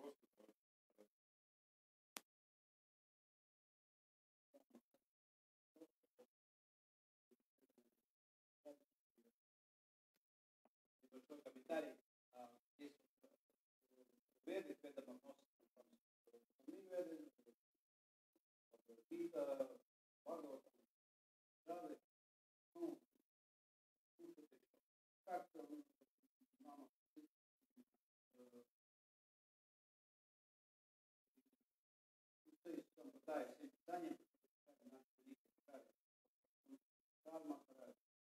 Небольшой комментарий. Есть веды, к этому относятся основные веды, Гита, Бхагаватам, Джады. Ну, как нам он пытается всем питанием, наши великие писали, Дharma, и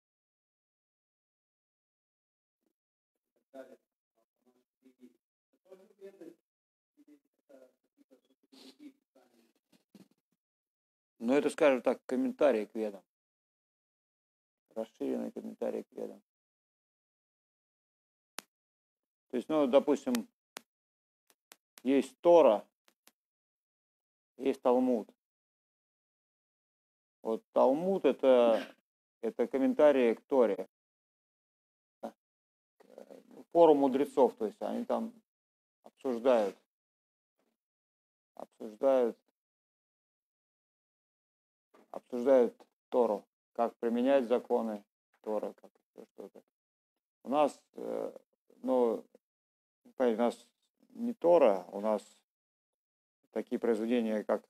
так далее. Это тоже веды, или это какие-то другие писания? Ну, это, скажем так, комментарий к ведам. Расширенный комментарий к ведам. То есть, ну, допустим, есть Тора, есть Талмуд. Вот Талмуд это комментарии к Торе. Форум мудрецов, то есть они там обсуждают Тору, как применять законы Торы, как еще что-то. У нас, ну, понимаете, у нас не Тора, у нас такие произведения, как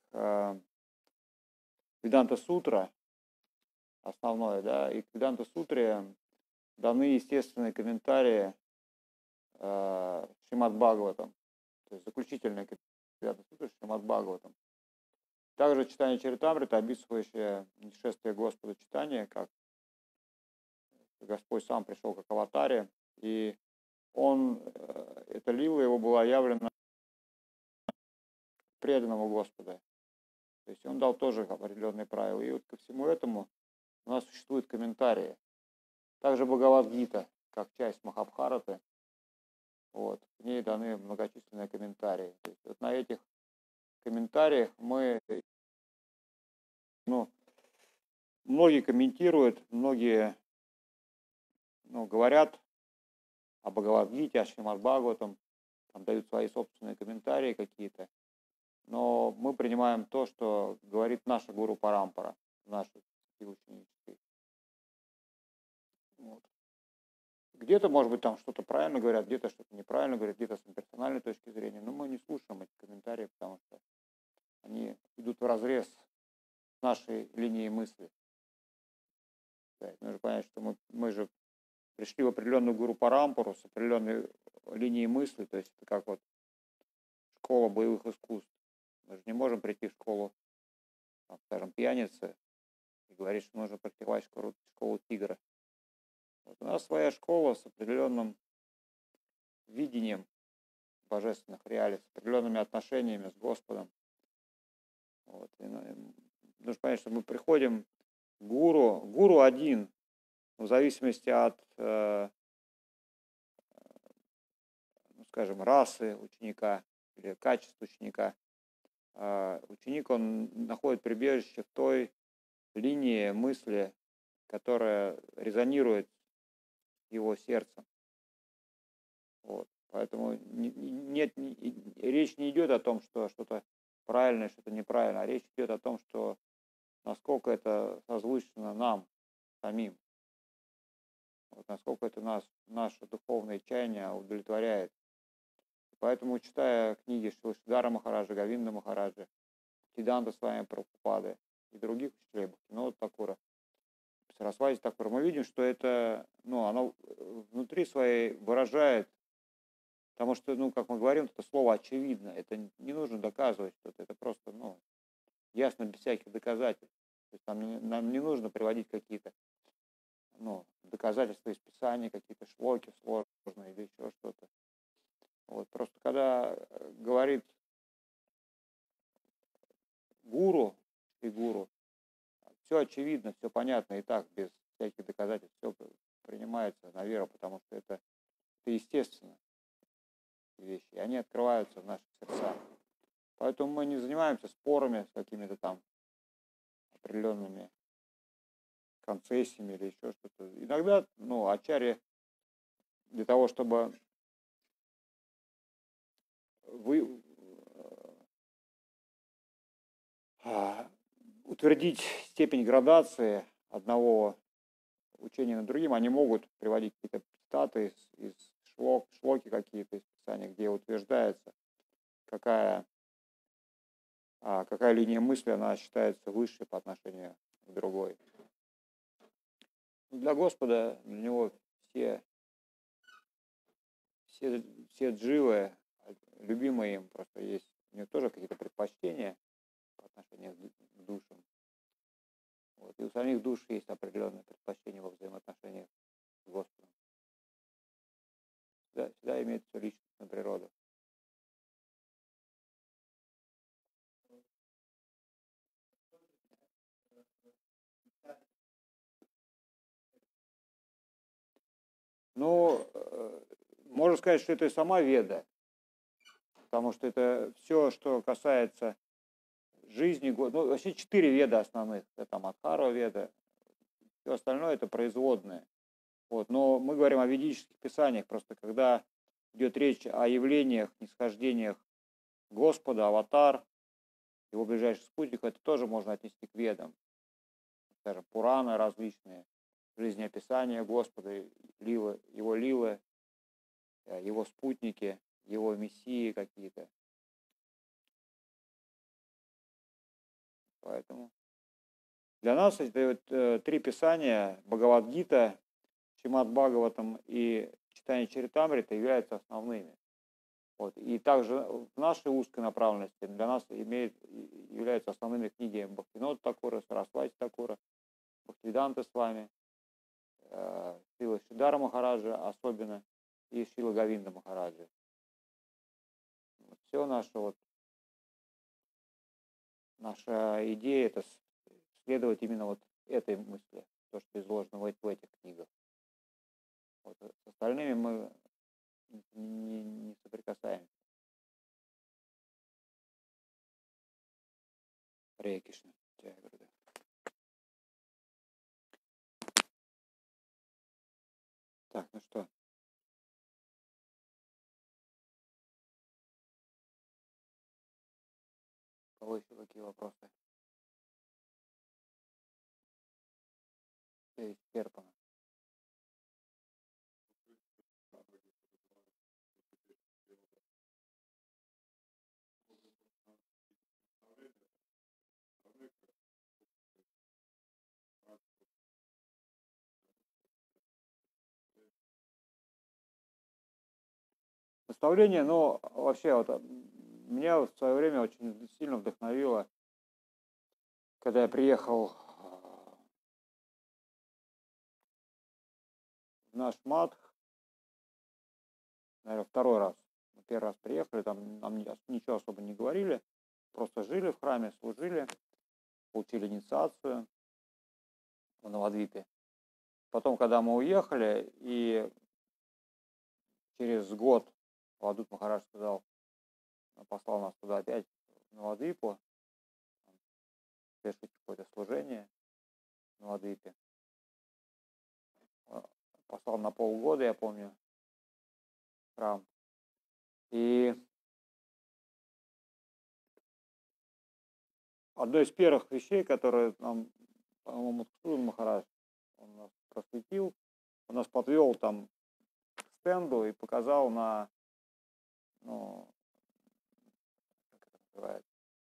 Веданта Сутра, основное, да, и к Веданта Сутре даны естественные комментарии Шримад Бхагаватам, то есть заключительные Веданта Сутры Шримад Бхагаватам. Также читание Чаритамрита, описывающее шествие Господа читания, как Господь сам пришел как аватаре, и эта лила его была явлена преданному Господа. То есть он дал тоже определенные правила. И вот ко всему этому у нас существуют комментарии. Также Бхагавад-гита, как часть Махабхараты, вот, к ней даны многочисленные комментарии. То есть вот на этих комментариях многие комментируют, многие говорят о Бхагавад-гите, о Шримад Бхагаватам, там дают свои собственные комментарии какие-то. Но мы принимаем то, что говорит наша гуру Парампара, нашей ученической. Вот. Где-то, может быть, там что-то правильно говорят, где-то что-то неправильно говорят, где-то с персональной точки зрения, но мы не слушаем эти комментарии, потому что они идут вразрез с нашей линией мысли. Да, нужно понять, что мы же пришли в определенную гуру Парампару с определенной линией мысли, то есть это как вот школа боевых искусств. Мы же не можем прийти в школу, там, скажем, пьяницы и говорить, что нужно практиковать школу тигра. Вот у нас своя школа с определенным видением божественных реалий, с определенными отношениями с Господом. Вот. И нужно понять, что мы приходим к гуру один, в зависимости от, скажем, расы ученика или качества ученика. Ученик, он находит прибежище в той линии мысли, которая резонирует с его сердцем. Вот. Поэтому речь не идет о том, что что-то правильное, что-то неправильное, а речь идет о том, что насколько это созвучно нам самим. Вот, насколько это наше духовное чаяние удовлетворяет. Поэтому, читая книги Шилшидара Махараджа, Говинда Махараджа, Тиданта с вами Прабхупады и других учителей Бхактивинода Такура, Сарасвати Такура, мы видим, что это, оно внутри своей выражает, потому что, как мы говорим, это слово очевидно, это не нужно доказывать что-то, это просто, ясно, без всяких доказательств. То есть нам не нужно приводить какие-то, доказательства из Писания, какие-то шлоки сложные или еще что-то. Вот, просто когда говорит гуру и гуру, все очевидно, все понятно и так, без всяких доказательств, все принимается на веру, потому что это естественно вещи, и они открываются в наших сердцах. Поэтому мы не занимаемся спорами с какими-то там определенными концессиями или еще что-то. Иногда, ачарья для того, чтобы утвердить степень градации одного учения над другим, они могут приводить какие-то цитаты из шлоки какие-то из Писания, где утверждается, какая линия мысли, она считается высшей по отношению к другой. Для Господа, для Него все дживы, любимые им, просто есть у них тоже какие-то предпочтения по отношению к душам. Вот. И у самих душ есть определенные предпочтения во взаимоотношениях с Господом. Всегда имеет всю личностную природу. Ну, можно сказать, что это и сама Веда, потому что это все, что касается жизни, ну, вообще 4 Веда основных, это там Адхарва Веда, все остальное это производное. Вот. Но мы говорим о ведических писаниях, просто когда идет речь о явлениях, нисхождениях Господа, аватар, его ближайших спутников, это тоже можно отнести к Ведам. Скажем, Пураны различные, жизнеописания Господа, его лилы, его спутники, его мессии какие-то. Поэтому для нас эти вот 3 писания, Бхагавад-гита, Шримад Бхагаватам и читание Чаритамрита являются основными. Вот. И также в нашей узкой направленности для нас являются основными книги Бхактивинода Такура, Сарасвати Такура, Бхактивиданта Свами, Шрила Шридхара Махараджа особенно и Шрила Говинда Махараджа. Все наша идея это следовать именно вот этой мысли, то, что изложено в этих книгах. Вот. С остальными мы не соприкасаемся. Харе Кришна. Так, ну что? У кого еще какие вопросы? Все исчерпано. Наставление, ну, вообще, вот, меня в свое время очень сильно вдохновило, когда я приехал в наш МАД, наверное, второй раз. Мы первый раз приехали, там нам ничего особо не говорили, просто жили в храме, служили, получили инициацию в Навадвипе. Потом, когда мы уехали, и через год Авадут Махарадж послал нас туда опять, в Навадвипу, совершить какое-то служение в Навадвипе. Послал на полгода, я помню, храм. И одно из первых вещей, которые нам, по-моему, Мадхсудана Махарадж, он нас просветил, он нас подвел там к стенду и показал на, ну, как это называется,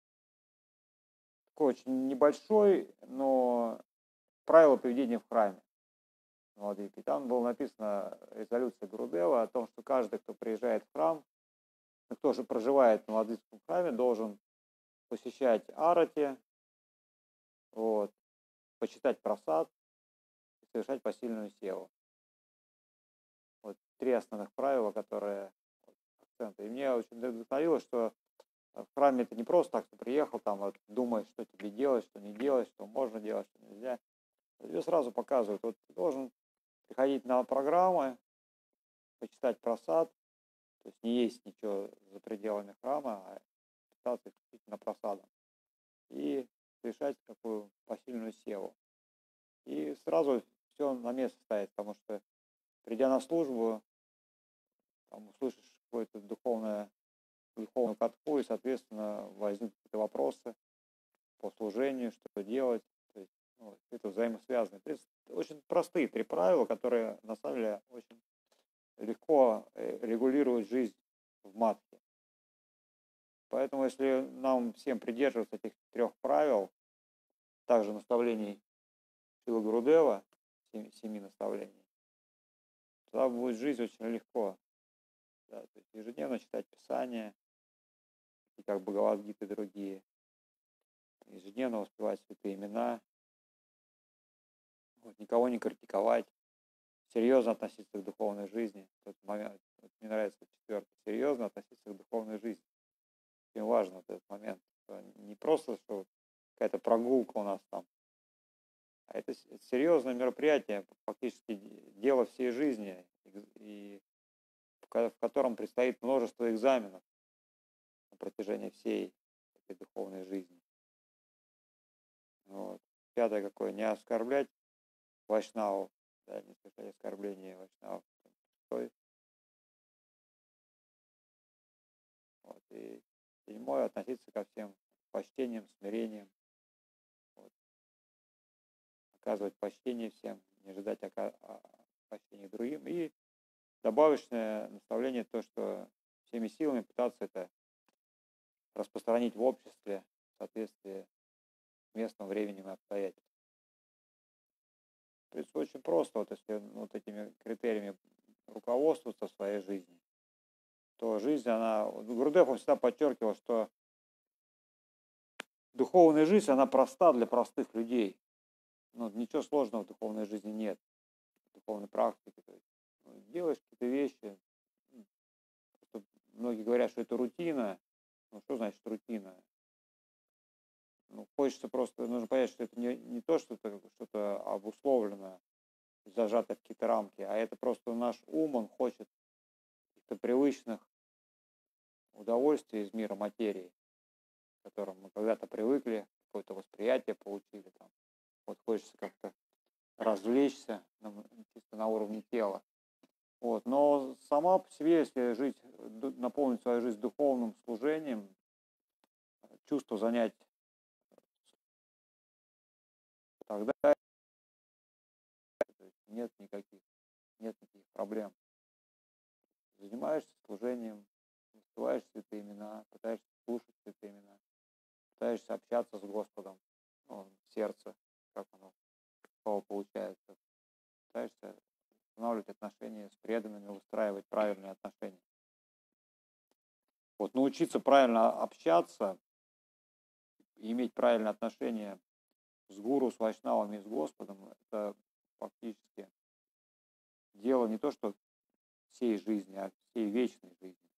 такой очень небольшой, но правило поведения в храме. И там было написано резолюция Гурудева о том, что каждый, кто приезжает в храм, кто же проживает в Навадвипском храме, должен посещать арати, вот, почитать прасад и совершать посильную севу. Вот 3 основных правила, которые акценты. И мне очень вдохновило, что в храме это не просто так, что приехал, там вот, думаешь, что тебе делать, что не делать, что можно делать, что нельзя. Тебе сразу показывают, вот ты должен приходить на программы, почитать прасад, то есть не есть ничего за пределами храма, а питаться исключительно прасадом. И совершать такую посильную севу. И сразу все на место ставить, потому что, придя на службу, там, услышишь какое-то духовное полную катку, и, соответственно, возникнут какие-то вопросы по служению, что делать. То есть, это взаимосвязано. То есть, очень простые 3 правила, которые, на самом деле, очень легко регулируют жизнь в матке. Поэтому, если нам всем придерживаться этих 3 правил, также наставлений Шрилы Гурудева, 7 наставлений, тогда будет жизнь очень легко. Да, то есть ежедневно читать Писание, и как Бхагавад-гиты и другие, ежедневно воспевать святые имена, никого не критиковать, серьезно относиться к духовной жизни. Тот момент, мне нравится 4, серьезно относиться к духовной жизни. Очень важно вот этот момент. Не просто, что какая-то прогулка у нас там, а это серьезное мероприятие, фактически дело всей жизни, и в котором предстоит множество экзаменов на протяжении всей этой духовной жизни. Вот. 5 какое? Не оскорблять вайшнавов, да, не совершать оскорбления вайшнавов. 6. Вот. И 7 относиться ко всем с почтением, смирением. Вот. Оказывать почтение всем, не ожидать почтения другим. И добавочное наставление то, что всеми силами пытаться это распространить в обществе в соответствии с местом, временем и обстоятельствам. То есть очень просто, вот если вот этими критериями руководствоваться в своей жизни, то жизнь, Гурудев, он всегда подчеркивал, что духовная жизнь, она проста для простых людей. Ничего сложного в духовной жизни нет, в духовной практике. То есть, делаешь какие-то вещи, многие говорят, что это рутина. Что значит рутина? Хочется просто, нужно понять, что это не то, что это что-то обусловлено, зажато в какие-то рамки, а это просто наш ум, он хочет каких-то привычных удовольствий из мира материи, к которым мы когда-то привыкли, какое-то восприятие получили. Хочется как-то развлечься чисто на уровне тела. Но сама по себе, если наполнить свою жизнь духовным служением, чувство занять, тогда нет никаких проблем. Занимаешься служением, воспеваешь святые имена, пытаешься слушать святые имена, пытаешься общаться с Господом, в сердце, как оно получается, пытаешься устанавливать отношения с преданными, устраивать правильные отношения. Научиться правильно общаться и иметь правильные отношения с гуру, с вайшнавами и с Господом, это фактически дело не то, что всей жизни, а всей вечной жизни.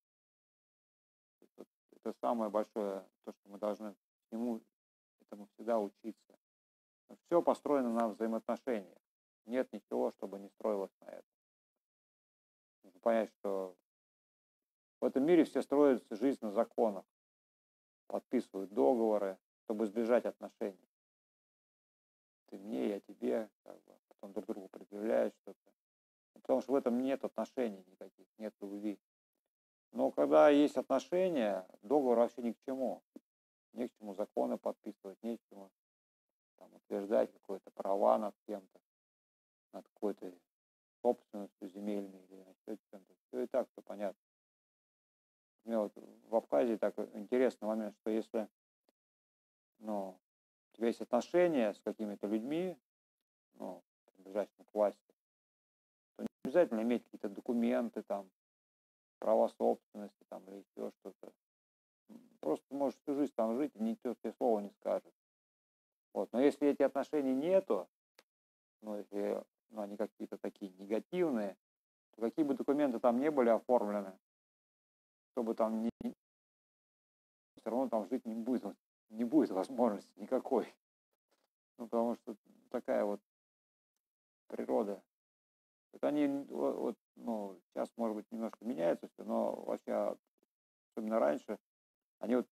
Это самое большое, то, что мы должны всему этому всегда учиться. Все построено на взаимоотношениях. Нет ничего, чтобы не строилось на этом. Нужно понять, что в этом мире все строят жизнь на законах, подписывают договоры, чтобы избежать отношений. Ты мне, я тебе, потом друг другу предъявляют что-то. Потому что в этом нет отношений никаких, нет любви. Но когда есть отношения, договор вообще ни к чему. Не к чему законы подписывать, не к чему утверждать какое-то права над кем-то, над какой-то собственностью земельной или над чем-то. Все и так, все понятно. У меня в Абхазии так интересный момент, что если у тебя есть отношения с какими-то людьми, принадлежащими к власти, то не обязательно иметь какие-то документы, права собственности или еще что-то. Просто можешь всю жизнь там жить, и никто тебе слова не скажет. Но если эти отношений нету, если они какие-то такие негативные, то какие бы документы там не были оформлены, чтобы там все равно там жить не будет возможности никакой. Потому что такая природа. Это они сейчас, может быть, немножко меняется все, но вообще, особенно раньше, они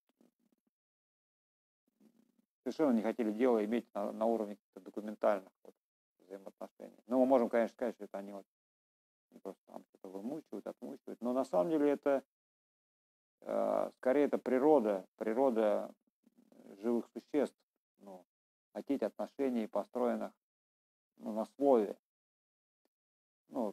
совершенно не хотели дело иметь на уровне каких-то документальных взаимоотношений. Мы можем, конечно, сказать, что это они просто там что-то вымучивают, отмучивают, но на самом деле это скорее это природа живых существ, ну, хотеть отношений, построенных на слове. Ну,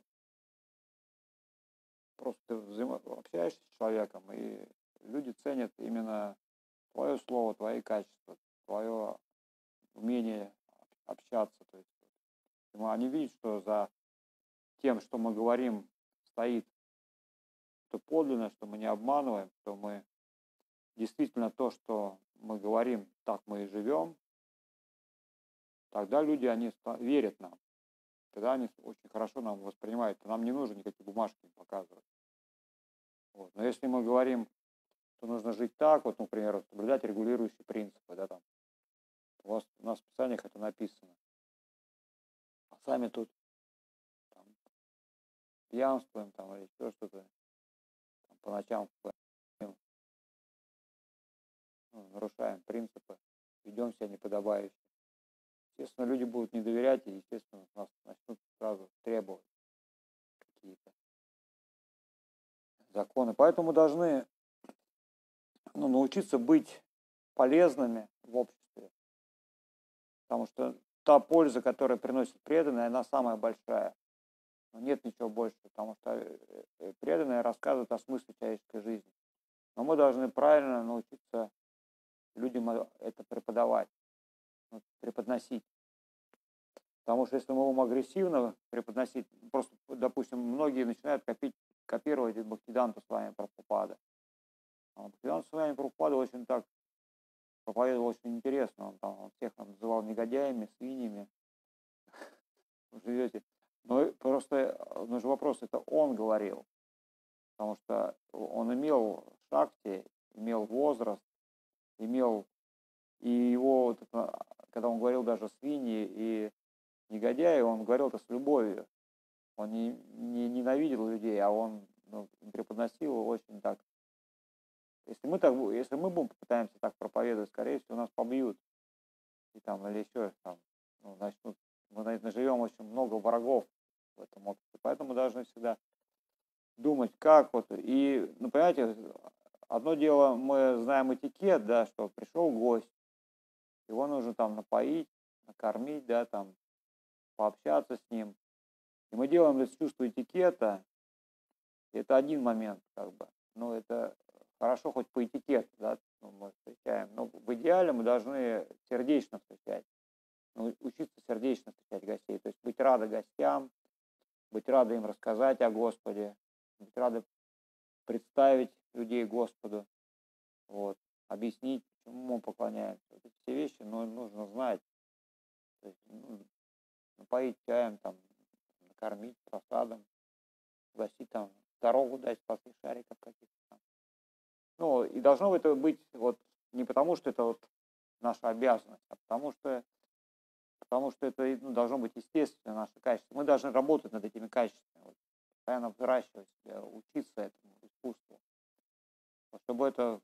просто ты общаешься с человеком, и люди ценят именно твое слово, твои качества, твое умение общаться. То есть они видят, что за тем, что мы говорим, стоит что подлинно, что мы не обманываем, что мы действительно то, что мы говорим, так мы и живем, тогда люди, они верят нам. Тогда они очень хорошо нам воспринимают. Нам не нужно никакие бумажки им показывать. Вот. Но если мы говорим, что нужно жить так, вот, например, соблюдать регулирующие принципы, да, там, у нас в Писаниях это написано. А сами тут там, пьянствуем там, или еще что-то, там, по ночам нарушаем принципы, ведем себя неподобающе. Естественно, люди будут не доверять, и, естественно, нас начнут сразу требовать какие-то законы. Поэтому должны научиться быть полезными в обществе. Потому что та польза, которая приносит преданные, она самая большая. Но нет ничего больше, потому что преданные рассказывают о смысле человеческой жизни. Но мы должны правильно научиться людям это преподавать, преподносить. Потому что если мы будем агрессивно преподносить, просто, допустим, многие начинают копировать Бхактисиданта Свами Прабхупада. Бхактисиданта Свами Прабхупада очень так проповедовал очень интересно. Он всех называл негодяями, свиньями. Вы живете. Но просто нужен вопрос, это он говорил. Потому что он имел шакти, имел возраст, имел и его, вот это, когда он говорил даже свиньи и негодяи, он говорил это с любовью. Он не ненавидел людей, а он преподносил очень так. Если мы будем попытаемся так проповедовать, скорее всего, нас побьют. И там, или еще там, начнут. Мы наживем очень много врагов в этом обществе. Поэтому мы должны всегда думать, как вот. И, понимаете, одно дело, мы знаем этикет, да, что пришел гость, его нужно там напоить, накормить, да, там, пообщаться с ним. И мы делаем это с чувства этикета. Это один момент, как бы. Это хорошо хоть по этикету, да, мы встречаем. Но в идеале мы должны сердечно встречать. Учиться сердечно встречать гостей. То есть быть рады гостям, быть рады им рассказать о Господе, быть рады представить людей Господу, вот, объяснить, чему мы поклоняемся. Вот эти все вещи нужно знать. То есть, напоить чаем, там, накормить просадом, угостить там, дорогу дать, спасти шариков каких-то там. И должно это быть вот не потому, что это вот наша обязанность, а потому что это должно быть естественно наше качество. Мы должны работать над этими качествами, вот, постоянно взращивать себя, учиться этому искусству. Чтобы это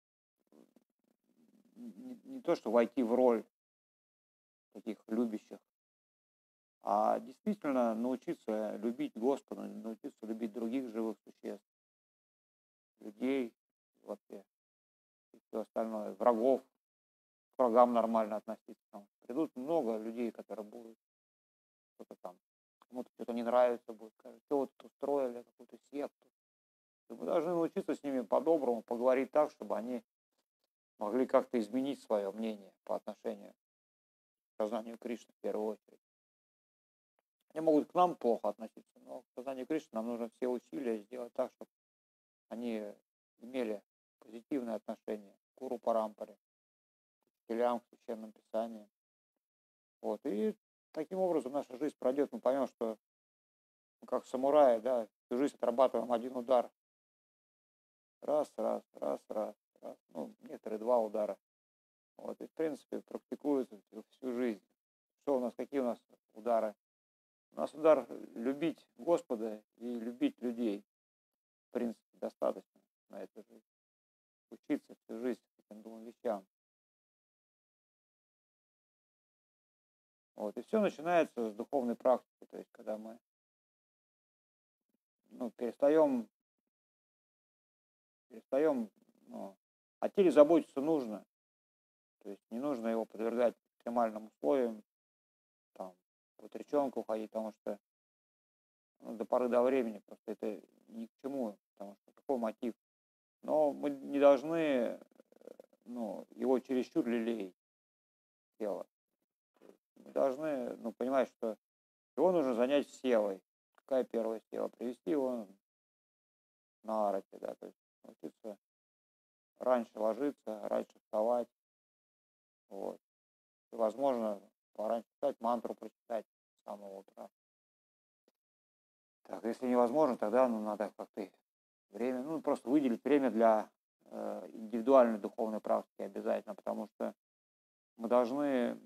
не то, что войти в роль таких любящих, а действительно научиться любить Господа, научиться любить других живых существ, людей, вообще, и все остальное, врагов, к врагам нормально относиться. Придут много людей, которые будут что-то там, кому-то что-то не нравится будет, скажут, что вот тут устроили, какую-то секту. Мы должны научиться с ними по-доброму поговорить так, чтобы они могли как-то изменить свое мнение по отношению к сознанию Кришны в первую очередь. Они могут к нам плохо относиться, но к сознанию Кришны нам нужно все усилия сделать так, чтобы они имели позитивное отношение к Гуру Парампаре, к учителям, к священным писаниям. Вот. И таким образом наша жизнь пройдет, мы поймем, что мы как самураи, да, всю жизнь отрабатываем один удар. Раз, раз, раз, раз, раз. Некоторые два удара. Вот. И в принципе практикуются всю жизнь. Какие у нас удары? У нас удар любить Господа и любить людей. В принципе, достаточно на эту жизнь. Учиться всю жизнь этим двум вещам. Вот. И все начинается с духовной практики. То есть, когда мы перестаем ну, о теле заботиться нужно. То есть не нужно его подвергать экстремальным условиям, там, в отреченку уходить, потому что до поры до времени просто это ни к чему, потому что какой мотив. Но мы не должны его чересчур лелеять, тело. Мы должны понимать, что его нужно занять силой. Какая первая сила? Привести его на арате, да, то есть научиться раньше ложиться, раньше вставать, вот. И, возможно, пораньше встать, мантру прочитать с самого утра. Так, если невозможно, тогда надо как-то время, просто выделить время для индивидуальной духовной практики обязательно, потому что мы должны,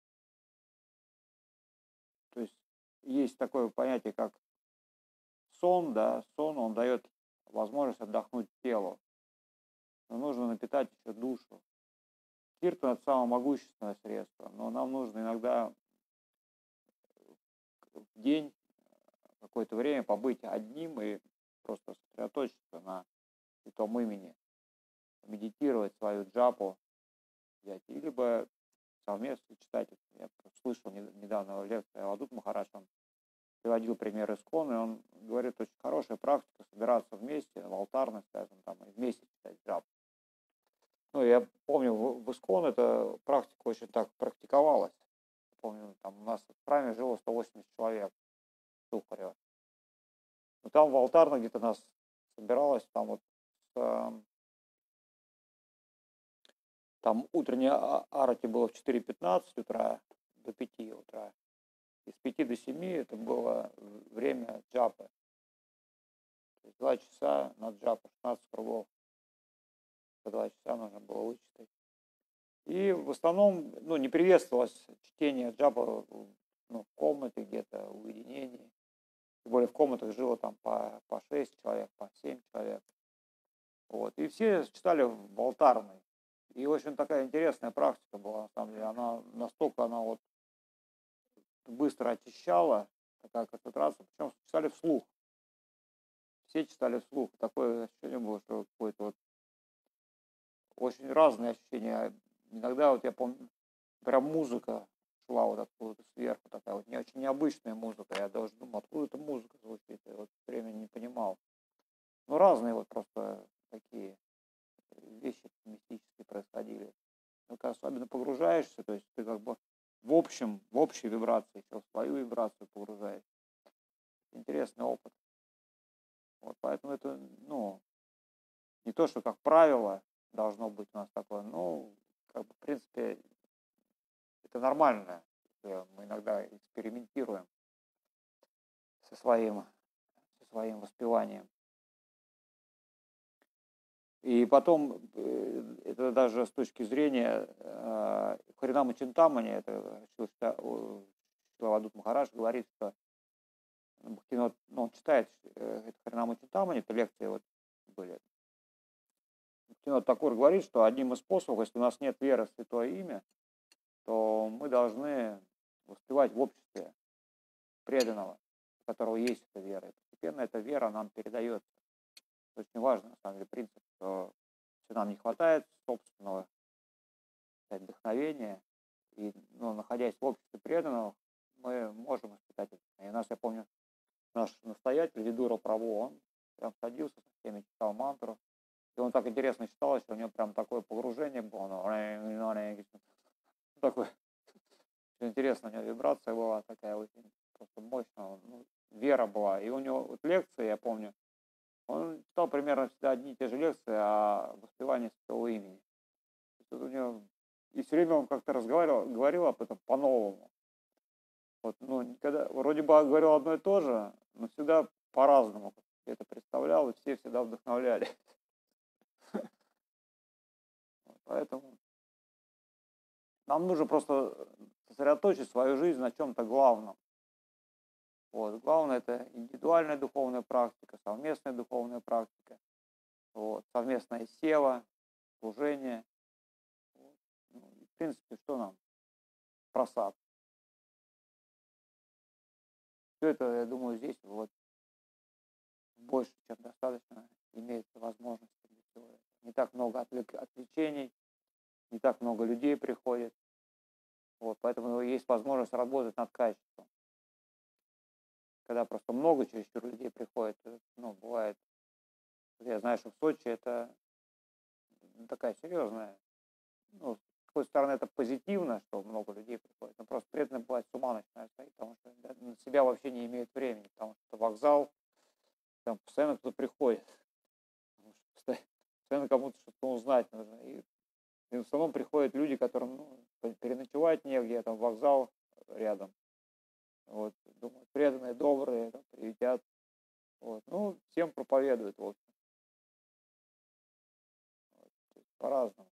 то есть такое понятие, как сон, да, сон, он дает возможность отдохнуть телу, но нужно напитать еще душу. Киртан — это самое могущественное средство, но нам нужно иногда в день какое-то время побыть одним и просто сосредоточиться на святом имени, медитировать свою джапу, взять, либо совместно читать. Я слышал недавно лекцию Авадут Махарадж, он приводил пример Искон, и он говорит, очень хорошая практика собираться вместе, в алтарной, скажем, там, и вместе читать джапу. Я помню, в Искон эта практика очень так практиковалась. Помню, там у нас в храме жило 180 человек, Сухарева. Там в алтарной где-то нас собиралось, там там утренняя арати было в 4:15 утра до 5 утра. И с 5 до 7 это было время джапы. То есть 2 часа на джапу, 16 кругов. По 2 часа нужно было вычитать. И в основном, не приветствовалось чтение джапа в комнате где-то, в уединении. Тем более в комнатах жило там по 6 человек, по 7 человек. Вот. И все читали в алтарной. И очень такая интересная практика была, на самом деле. Она настолько, быстро очищала, такая концентрация. Причем читали вслух. Все читали вслух. Такое ощущение было, что какое-то очень разные ощущения. Иногда я помню, прям музыка шла откуда-то сверху, такая не очень необычная музыка. Я даже думал, откуда эта музыка звучит. И время не понимал. Разные просто такие вещи мистические происходили. Когда особенно погружаешься, то есть ты как бы в общей вибрации, еще в свою вибрацию погружаешься. Интересный опыт. Поэтому это, не то, что как правило должно быть у нас такое, в принципе, это нормально. Мы иногда экспериментируем со своим воспеванием. И потом, это даже с точки зрения Харинама Чинтамани, это Авадут Махарадж говорит, что он читает Харинама Чинтамани, это лекции были. Бхактивинод Такур говорит, что одним из способов, если у нас нет веры в Святое Имя, то мы должны воспевать в обществе преданного, у которого есть эта вера. И постепенно эта вера нам передается. Очень важный, на самом деле, принцип, что если нам не хватает собственного вдохновения, и находясь в обществе преданного, мы можем испытать это. И я помню, наш настоятель, Видура Прабhu, он прям садился со всеми, читал мантру, и он так интересно читал, что у него прям такое погружение было, такое, интересно, у него вибрация была такая очень просто мощная, вера была. И у него лекции, я помню, он читал примерно всегда одни и те же лекции о воспевании святого имени. У него, и все время он как-то говорил об этом по-новому. Никогда, вроде бы говорил одно и то же, но всегда по-разному это представлял, и все всегда вдохновляли. Поэтому нам нужно просто сосредоточить свою жизнь на чем-то главном. Главное — это индивидуальная духовная практика, совместная духовная практика, совместная сева, служение. В принципе, что нам? Просад. Все это, я думаю, здесь больше, чем достаточно, имеется возможность для всего этого. не так много отвлечений, не так много людей приходит. Вот, поэтому есть возможность работать над качеством. Когда просто много чересчур людей приходит, ну, бывает, я знаю, что в Сочи это такая серьезная, ну, с какой стороны это позитивно, что много людей приходит, но просто при этом бывает с ума начинают сходить, потому что на себя вообще не имеют времени, потому что вокзал, там постоянно кто-то приходит, потому что постоянно кому-то что-то узнать нужно. И в основном приходят люди, которым переночевать негде, там вокзал рядом. Вот, думаю, преданные, добрые, там, приютят. Вот. Ну, всем проповедуют, в общем. Вот. По-разному.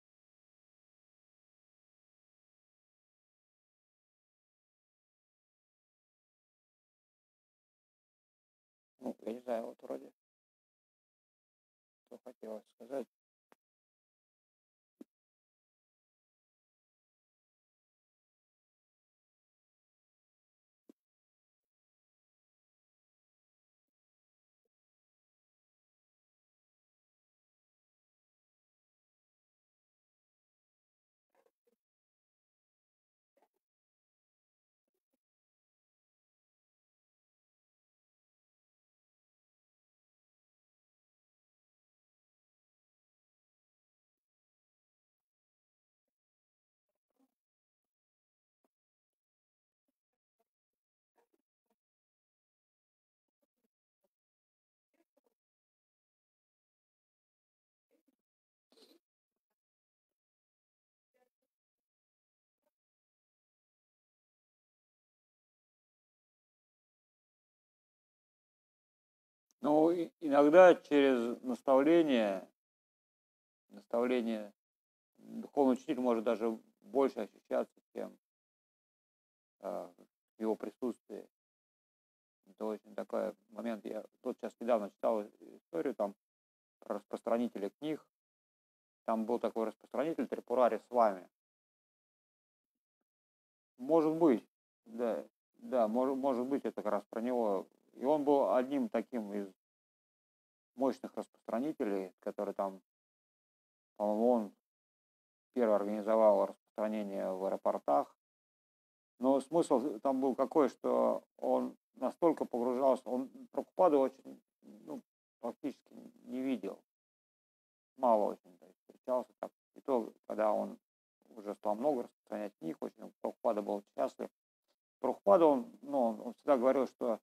Ну, я не знаю, вот вроде, что хотелось сказать. Ну, иногда через наставление духовный учитель может даже больше ощущаться, чем в его присутствии. Это очень такой момент. Я тут сейчас недавно читал историю там про распространителя книг. Там был такой распространитель Трипурари с вами. Может быть, да, да, может быть, это как раз про него. И он был одним таким из мощных распространителей, который там, по-моему, он первый организовал распространение в аэропортах. Но смысл там был какой, что он настолько погружался, он Прабхупаду очень, ну, практически не видел, мало очень, то есть встречался так. И то, когда он уже стал много распространять книг, очень Прабхупада был счастлив. Прабхупада, он всегда говорил, что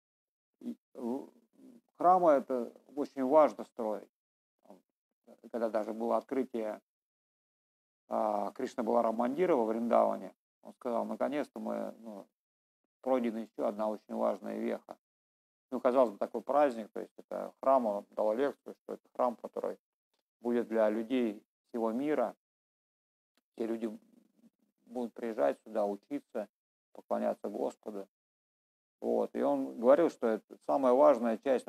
храмы это очень важно строить. Когда даже было открытие Кришна Баларам Мандира во Вриндаване, он сказал, наконец-то мы, пройдена еще одна очень важная веха. Ну, казалось бы, такой праздник, то есть это храм, он дал лекцию, что это храм, который будет для людей всего мира. Все люди будут приезжать сюда, учиться, поклоняться Господу. Вот. И он говорил, что это самая важная часть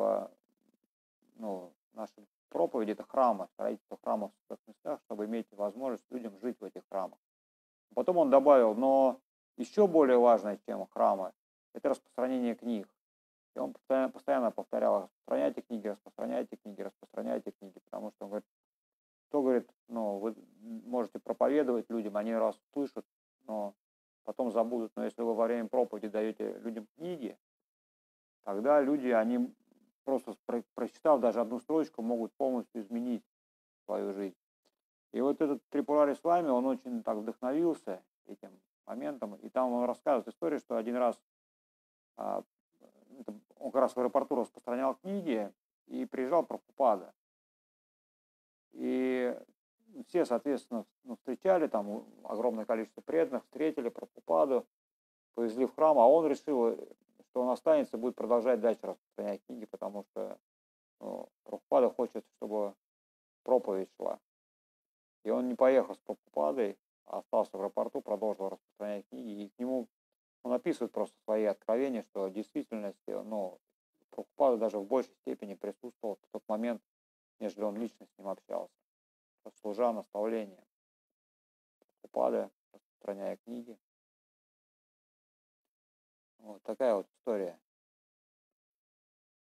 нашей проповеди – это храмы, строительство храмов в святых местах, чтобы иметь возможность людям жить в этих храмах. Потом он добавил, но еще более важная тема храма – это распространение книг. И он постоянно повторял, распространяйте книги, распространяйте книги, распространяйте книги, потому что он говорит, кто говорит, вы можете проповедовать людям, они раз услышат, но потом забудут. Но если вы во время проповеди даете людям книги, тогда люди, они просто прочитав даже одну строчку, могут полностью изменить свою жизнь. И вот этот Трипурари с вами, он очень так вдохновился этим моментом. И там он рассказывает историю, что один раз он как раз в аэропорту распространял книги, и приезжал Прабхупада. И все, соответственно, встречали, там огромное количество преданных, встретили Прабхупаду, повезли в храм, а он решил, что он останется, будет продолжать дальше распространять книги, потому что Прабхупада хочет, чтобы проповедь шла. И он не поехал с Прабхупадой, а остался в аэропорту, продолжил распространять книги, и к нему он описывает просто свои откровения, что в действительности, Прабхупада даже в большей степени присутствовал в тот момент, нежели он лично с ним общался, служа наставлением Прабхупады, распространяя книги. Вот такая вот история.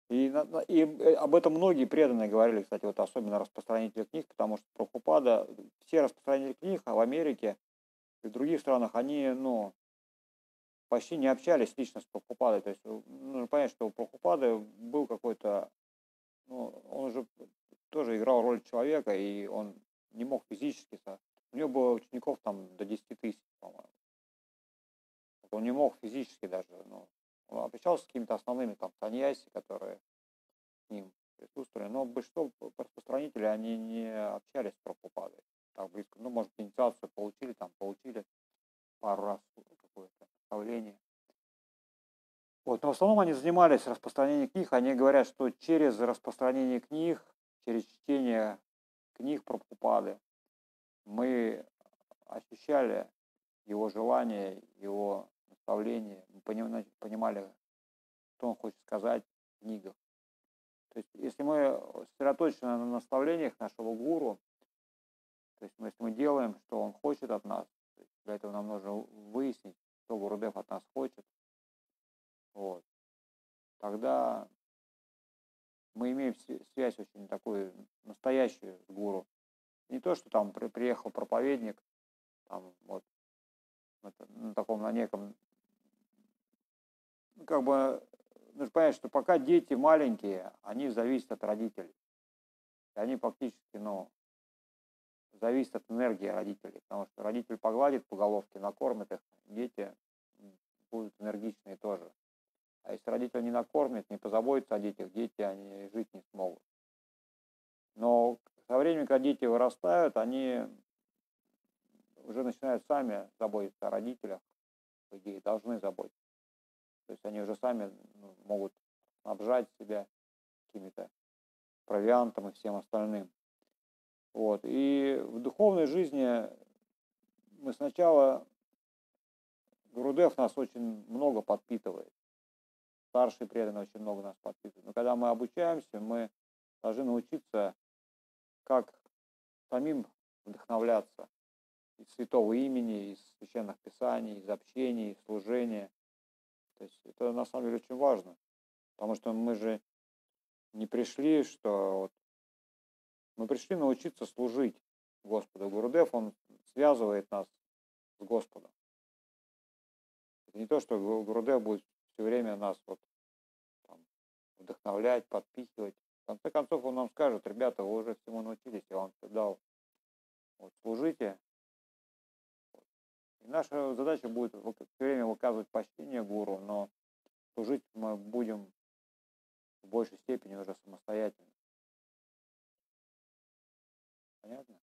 И об этом многие преданные говорили, кстати, вот особенно распространители книг, потому что Прабхупада, все распространители книг в Америке и в других странах, они, почти не общались лично с Прабхупадой. То есть нужно понять, что у Прабхупады был какой-то, он же тоже играл роль человека, и он не мог физически, у него было учеников там до 10 тысяч, по-моему. Он не мог физически даже, он общался с какими-то основными там саньяси, которые с ним присутствовали, но большинство распространителей, они не общались с Прабхупадой так близко. Может, инициацию получили пару раз какое-то наставление. Вот. Но в основном они занимались распространением книг. Они говорят, что через распространение книг, через чтение книг Прабхупады мы ощущали его желание, его наставление, мы понимали, что он хочет сказать в книгах. То есть, если мы сосредоточены на наставлениях нашего гуру, то есть, если мы делаем, что он хочет от нас, для этого нам нужно выяснить, что Гурудев от нас хочет, вот, тогда мы имеем связь очень такую настоящую с гуру. Не то, что там приехал проповедник, там вот на таком, на неком, нужно понять, что пока дети маленькие, они зависят от родителей. И они фактически, зависят от энергии родителей, потому что родитель погладит по головке, накормит их, дети будут энергичные тоже. А если родитель не накормит, не позаботится о детях, дети, они жить не смогут. Но со временем, когда дети вырастают, они уже начинают сами заботиться о родителях, по идее, должны заботиться. То есть они уже сами могут снабжать себя какими-то провиантом и всем остальным. Вот. И в духовной жизни мы сначала, Гурудев нас очень много подпитывает. Старшие преданные очень много нас подпитывают. Но когда мы обучаемся, мы должны научиться, как самим вдохновляться из святого имени, из священных писаний, из общения, из служения. То есть это на самом деле очень важно. Потому что мы же не пришли, мы пришли научиться служить Господу. Гурудев, он связывает нас с Господом. Это не то, что Гурудев будет все время нас вдохновлять, подпихивать. В конце концов, он нам скажет: ребята, вы уже всему научились, я вам все дал. Служите. И наша задача будет все время выказывать почтение гуру, но служить мы будем в большей степени уже самостоятельно. Понятно?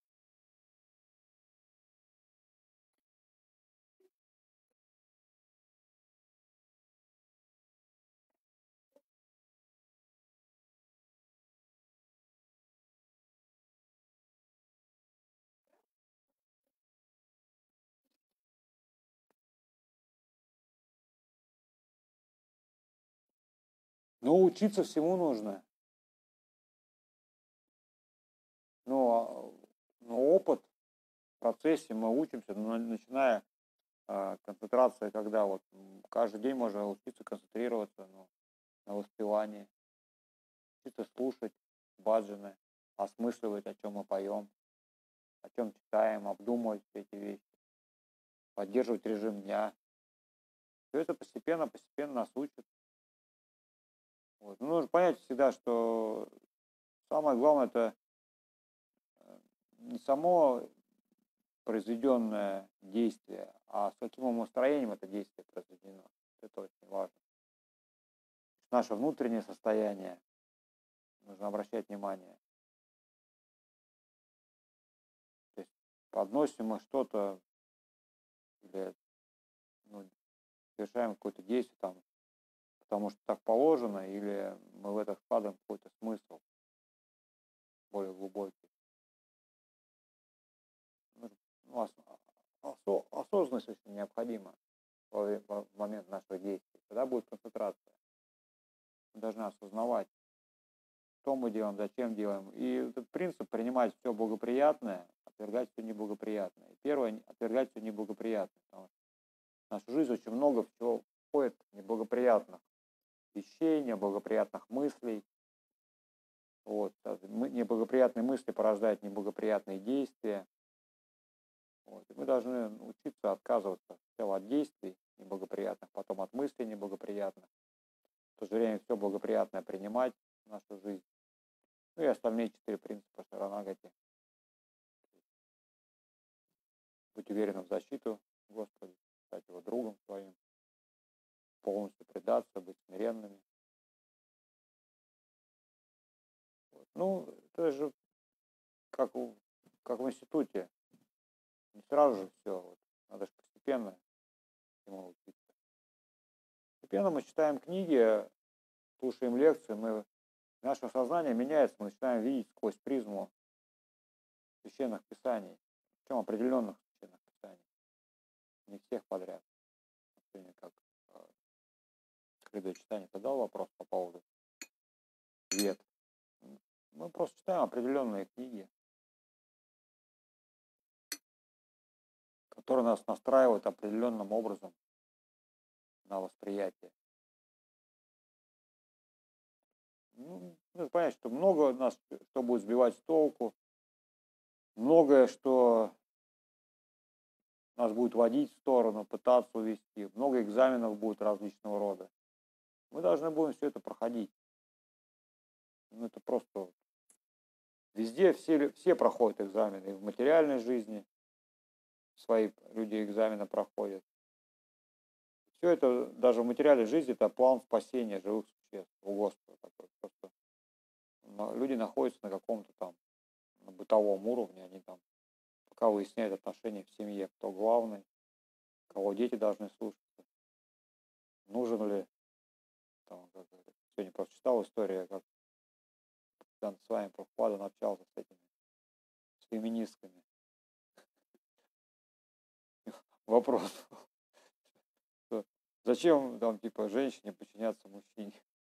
Но учиться всему нужно. Но опыт в процессе мы учимся, начиная концентрация, когда каждый день можно учиться концентрироваться на воспевании, учиться слушать баджаны, осмысливать, о чем мы поем, о чем читаем, обдумывать все эти вещи, поддерживать режим дня. Все это постепенно нас учит. Нужно понять всегда, что самое главное — это не само произведенное действие, а с каким умостроением это действие произведено. Это очень важно. Наше внутреннее состояние нужно обращать внимание. То есть подносим мы что-то или совершаем какое-то действие потому что так положено, или мы в это вкладываем какой-то смысл более глубокий. Осознанность очень необходима в момент наших действий. Тогда будет концентрация. Мы должны осознавать, что мы делаем, зачем делаем. И этот принцип — принимать все благоприятное, отвергать все неблагоприятное. И первое — отвергать все неблагоприятное. Потому что в нашу жизнь очень много всего входит неблагоприятных вещей, вещей, неблагоприятных мыслей. Вот. Неблагоприятные мысли порождают неблагоприятные действия. Вот. И мы должны учиться отказываться сначала от действий неблагоприятных, потом от мыслей неблагоприятных. В то же время все благоприятное принимать в нашу жизнь. Ну и остальные 4 принципа Шаранагати. Быть уверенным в защиту Господа, стать его другом своим, полностью предаться, быть смиренными. Вот. Ну, это же как в институте. Не сразу же все. Вот. Надо же постепенно ему учиться. Постепенно мы читаем книги, слушаем лекции, наше сознание меняется, мы начинаем видеть сквозь призму священных писаний, причем определенных священных писаний, не всех подряд. Например, как следует читание задал вопрос по поводу вет. Мы просто читаем определенные книги, которые нас настраивают определенным образом на восприятие. Нужно понять, что много нас, что будет сбивать с толку, многое, что нас будет водить в сторону, пытаться увести, много экзаменов будет различного рода. Мы должны будем все это проходить. Ну, это просто везде все проходят экзамены, и в материальной жизни свои люди экзамены проходят. Все это, даже в материальной жизни, это план спасения живых существ у Господа. Такой. Просто люди находятся на каком-то там на бытовом уровне, они там пока выясняют отношения в семье, кто главный, кого дети должны слушаться, нужен ли. Там, сегодня просто читал историю, как с вами Прабхупада общался с этими с феминистками. Вопрос. Зачем там типа женщине подчиняться мужчине?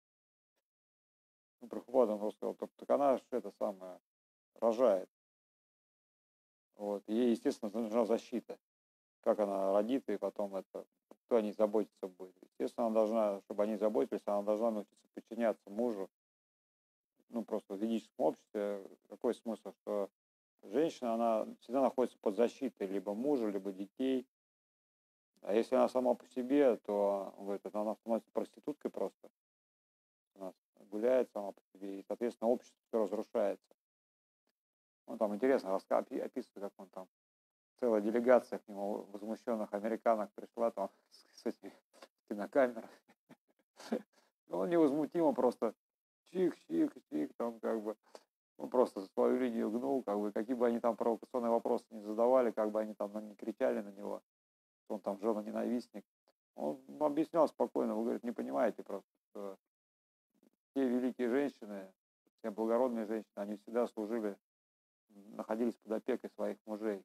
Ну, Прабхупада просто сказал, так она же это самое рожает. Вот. Ей, естественно, нужна защита. Как она родит, и потом это, кто о ней заботиться будет. Естественно, она должна, чтобы они заботились, она должна научиться подчиняться мужу. Ну, просто в ведическом обществе какой смысл, что женщина, она всегда находится под защитой либо мужа, либо детей. А если она сама по себе, то она становится проституткой просто. Она гуляет сама по себе, и, соответственно, общество все разрушается. Ну, там интересно описывает, как он там, целая делегация к нему возмущенных американок пришла там с этими кинокамерами. Он невозмутимо просто чих-чих-чих, там как бы, он просто свою линию гнул, как бы, какие бы они там провокационные вопросы не задавали, как бы они там не кричали на него, что он там жена-ненавистник. Он объяснял спокойно, вы, говорит, не понимаете просто, что те великие женщины, те благородные женщины, они всегда служили, находились под опекой своих мужей.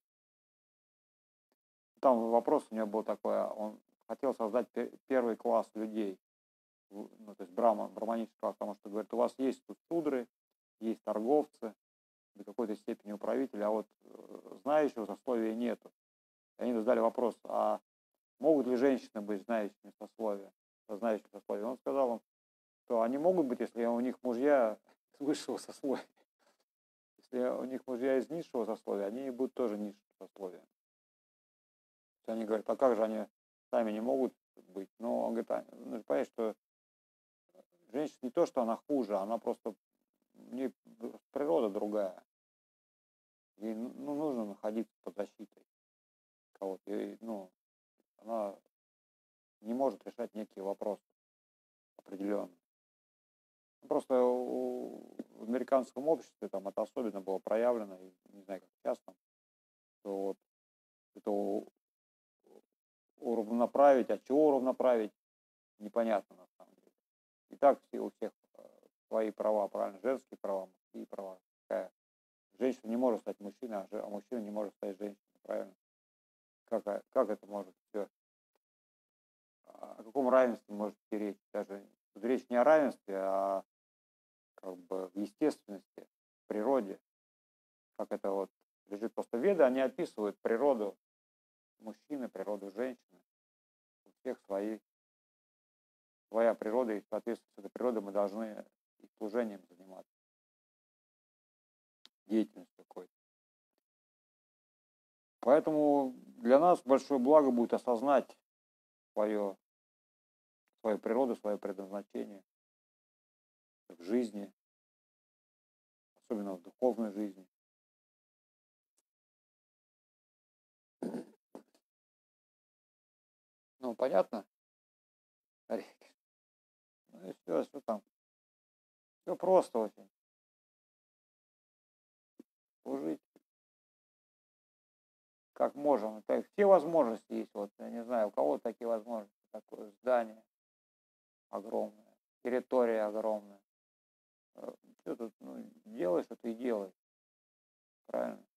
Там вопрос у него был такой, он хотел создать первый класс людей, ну, то есть браманический класс, потому что, говорит, у вас есть тут судры, есть торговцы, до какой-то степени управители, а вот знающего сословия нету. И они задали вопрос, а могут ли женщины быть знающими сословия, знающими сословия? Он сказал им, что они могут быть, если у них мужья с высшего сословия. Если у них мужья из низшего сословия, они будут тоже низшего сословия. Они говорят, а как же они сами не могут быть? Но он говорит, нужно понять, что женщина не то, что она хуже, она просто, у нее природа другая. Ей нужно находиться под защитой кого-то. И, она не может решать некие вопросы определенные. Просто в американском обществе там это особенно было проявлено, и не знаю, как сейчас там, что вот это уравноправить, от чего уравноправить, непонятно на самом деле. И так у всех свои права, правильно, женские права, мужские права. Женщина не может стать мужчиной, а мужчина не может стать женщиной, правильно? Как это может все? О каком равенстве может идти речь? Даже тут речь не о равенстве, а как бы в естественности, в природе. Как это вот лежит. Просто веды, они описывают природу мужчины, природу женщины. У всех свои своя природа, и в соответствии с этой природой мы должны и служением заниматься, деятельностью какой-то. Поэтому для нас большое благо будет осознать свою природу, свое предназначение в жизни, особенно в духовной жизни. Ну, понятно? Ну и все там. Все просто очень. Служить как можем. Так, все возможности есть. Вот, я не знаю, у кого такие возможности. Такое здание огромное, территория огромная. Что тут, делай, что ты и делай. Правильно?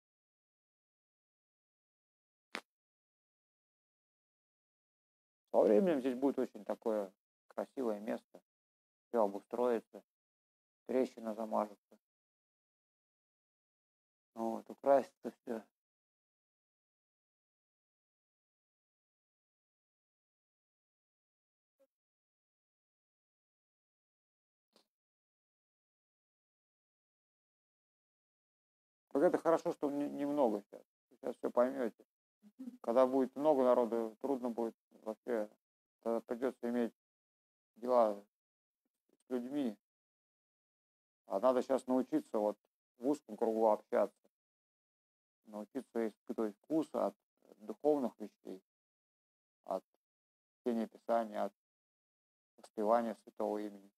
Со временем здесь будет очень такое красивое место. Все обустроится, трещина замажется. Вот, украсится все. Так это хорошо, что немного сейчас. Сейчас все поймете. Когда будет много народу, трудно будет вообще. Тогда придется иметь дела с людьми. А надо сейчас научиться вот в узком кругу общаться. Научиться испытывать вкус от духовных вещей, от чтения Писания, от воспевания святого имени.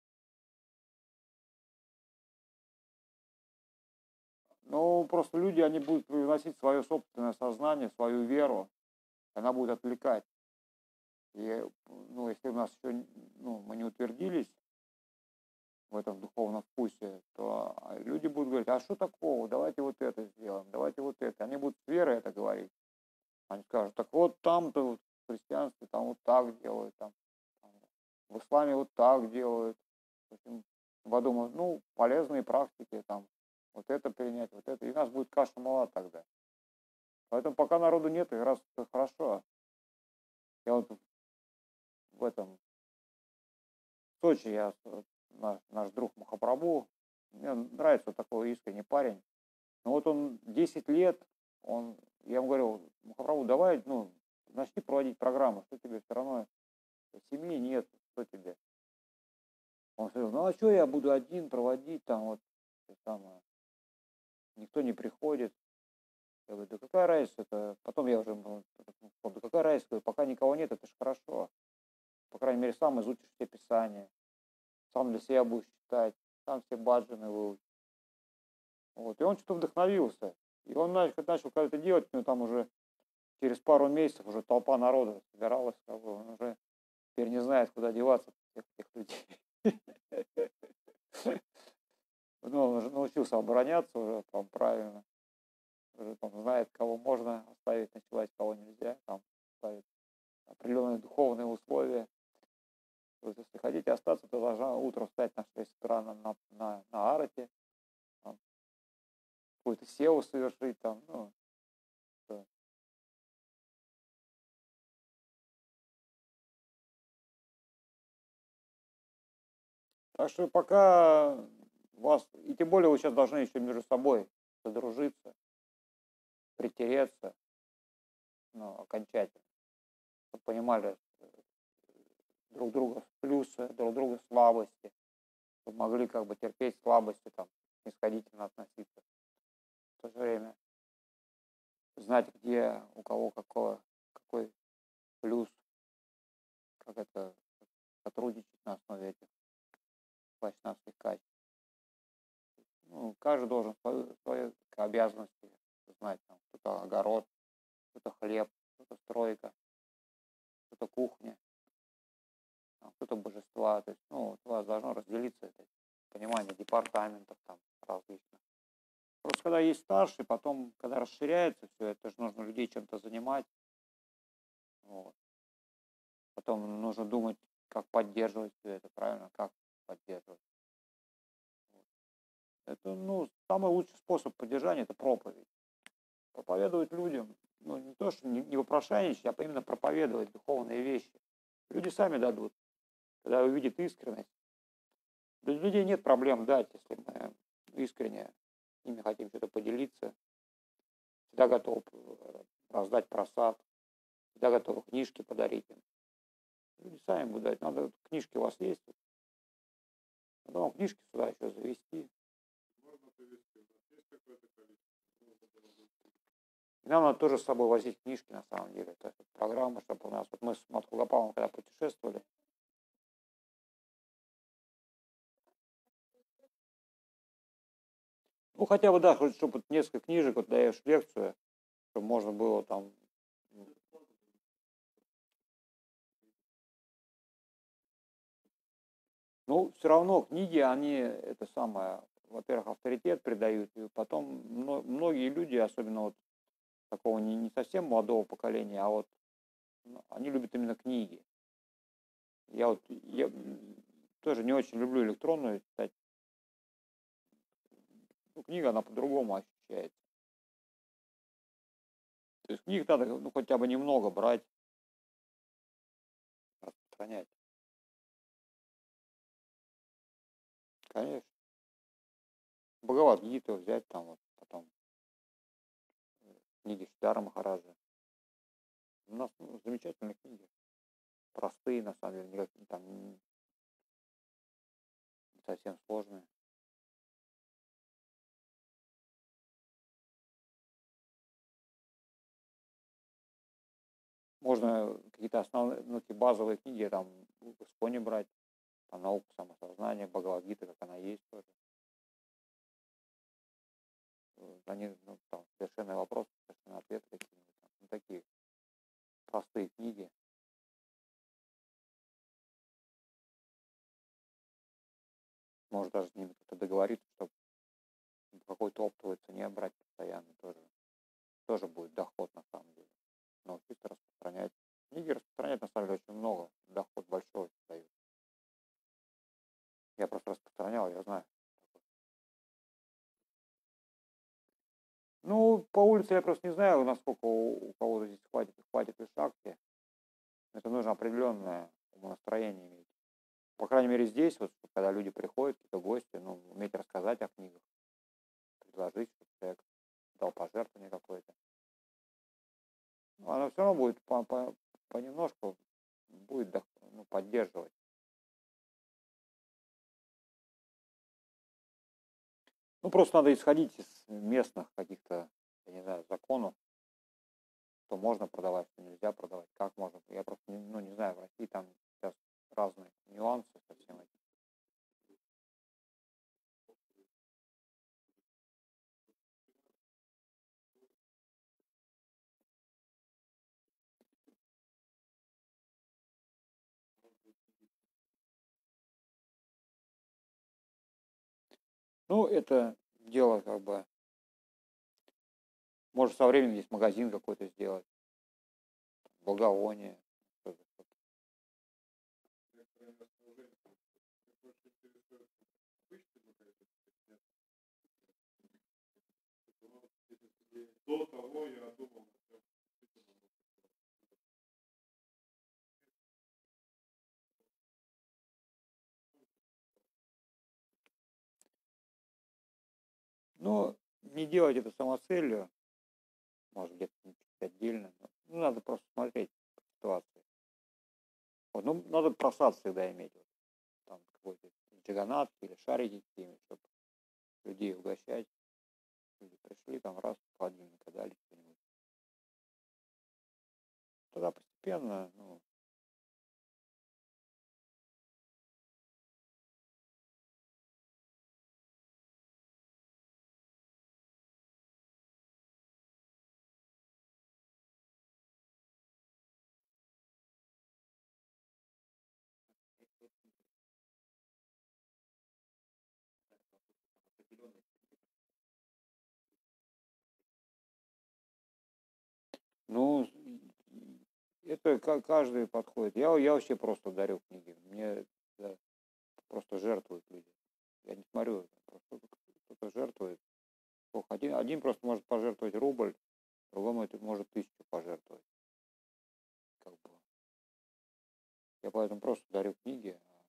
Ну, просто люди, они будут привносить свое собственное сознание, свою веру, она будет отвлекать. И, если у нас еще, мы не утвердились в этом духовном вкусе, то люди будут говорить, а что такого, давайте вот это сделаем, давайте вот это. Они будут с верой это говорить. Они скажут, так вот там-то вот в христианстве там вот так делают, там в исламе вот так делают. В общем, подумают, полезные практики, там, вот это принять, вот это. И у нас будет каша мала тогда. Поэтому пока народу нет, и раз это хорошо. Я вот в этом, в Сочи, наш друг Махапрабху, мне нравится вот такой искренний парень. Но вот он 10 лет, я ему говорил, Махапрабху, давай, начни проводить программу, что тебе все равно, семьи нет, что тебе. Он сказал, а что я буду один проводить, там вот, самое, никто не приходит. Я говорю, да какая разница-то? Потом я уже, да какая разница, пока никого нет, это же хорошо. По крайней мере, сам изучишь все писания, сам для себя будешь читать, сам все баджаны выучишь. Вот. И он что-то вдохновился. И он начал когда-то делать, там уже через пару месяцев уже толпа народа собиралась, он уже теперь не знает, куда деваться всех этих людей. Он уже научился обороняться уже там правильно. Уже там знает, кого можно оставить ночевать, кого нельзя, там ставит определенные духовные условия. То есть, если хотите остаться, то должна утром встать на 6 утра на арате, какую-то севу совершить там, да. Так что пока вас, и тем более вы сейчас должны еще между собой подружиться, притереться, окончательно, чтобы понимали друг друга плюсы, друг друга слабости, чтобы могли как бы терпеть слабости, там, снисходительно относиться. В то же время знать, где у кого какой плюс, как это сотрудничать на основе этих вайшнавских качеств. Каждый должен свои обязанности знать. Там, кто-то огород, кто-то хлеб, кто-то стройка, кто-то кухня, кто-то божества. То есть, у вас должно разделиться это понимание департаментов там различных. Просто когда есть старший, потом, когда расширяется все, это же нужно людей чем-то занимать. Вот. Потом нужно думать, как поддерживать все это, правильно, как поддерживать. Вот. Это, самый лучший способ поддержания – это проповедь. Проповедовать людям, не то, что не вопрошайничать, а именно проповедовать духовные вещи. Люди сами дадут. когда увидит искренность. Для людей нет проблем дать, если мы искренне с ними хотим что-то поделиться. Всегда готов раздать просад, всегда готов книжки подарить им. Люди сами будут дать. Надо, книжки у вас есть. Потом книжки сюда еще завести. И нам надо тоже с собой возить книжки, на самом деле. Это программа, чтобы у нас... Вот мы с Маткулапалом, когда путешествовали, ну, хотя бы, да, хоть чтобы несколько книжек, вот даешь лекцию, чтобы можно было там... Ну, все равно книги, они, это самое, во-первых, авторитет придают, и потом многие люди, особенно вот такого не совсем молодого поколения, а вот они любят именно книги. Я тоже не очень люблю электронную читать. Ну, книга, она по-другому ощущается. То есть книг надо, ну, хотя бы немного брать, распространять. Конечно. Бхагавад-гиту взять там вот потом. Книги Сиддхарты Махараджа. У нас замечательные книги. Простые, на самом деле, никакие там не совсем сложные. Можно какие-то основные, ну, такие базовые книги там в Исконе брать, там наука самосознания, Бхагавад-гита, как она есть тоже. Они, ну, там, совершенный вопрос, совершенный ответ какие-нибудь. Ну, такие простые книги. Может даже с ними как-то договориться, чтобы какой-то оптовой цене брать постоянно тоже будет доход на самом деле. Научиться распространять. Книги распространять на самом деле очень много, доход большой дают. Я просто распространял, я знаю. Ну, по улице я просто не знаю, насколько у кого-то здесь хватит ли шахты. Это нужно определенное умонастроение иметь. По крайней мере, здесь, вот, когда люди приходят, какие-то гости, ну, уметь рассказать о книгах, предложить, чтобы человек дал пожертвование какое-то. Ну, оно все равно будет понемножку будет поддерживать. Ну, просто надо исходить из местных каких-то, я не знаю, законов, что можно продавать, что нельзя продавать, как можно. Я просто не знаю, в России там сейчас разные нюансы со всем этим. Ну, это дело как бы, может, со временем здесь магазин какой-то сделать, благовоние. До того я думал, Но не делать это самоцелью, может, где-то отдельно. Ну, надо просто смотреть по ситуации. Вот, ну, надо просад всегда иметь. Вот, там какой-то джиганат или шарики какие-нибудь, чтобы людей угощать. Люди пришли, там раз, холодильника дали что-нибудь. Тогда постепенно, ну, ну, это каждый подходит. Я вообще просто дарю книги. Мне да, просто жертвуют люди. Я не смотрю, просто кто-то жертвует. Один просто может пожертвовать рубль, другому это может 1000 пожертвовать. Как бы. Я поэтому просто дарю книги.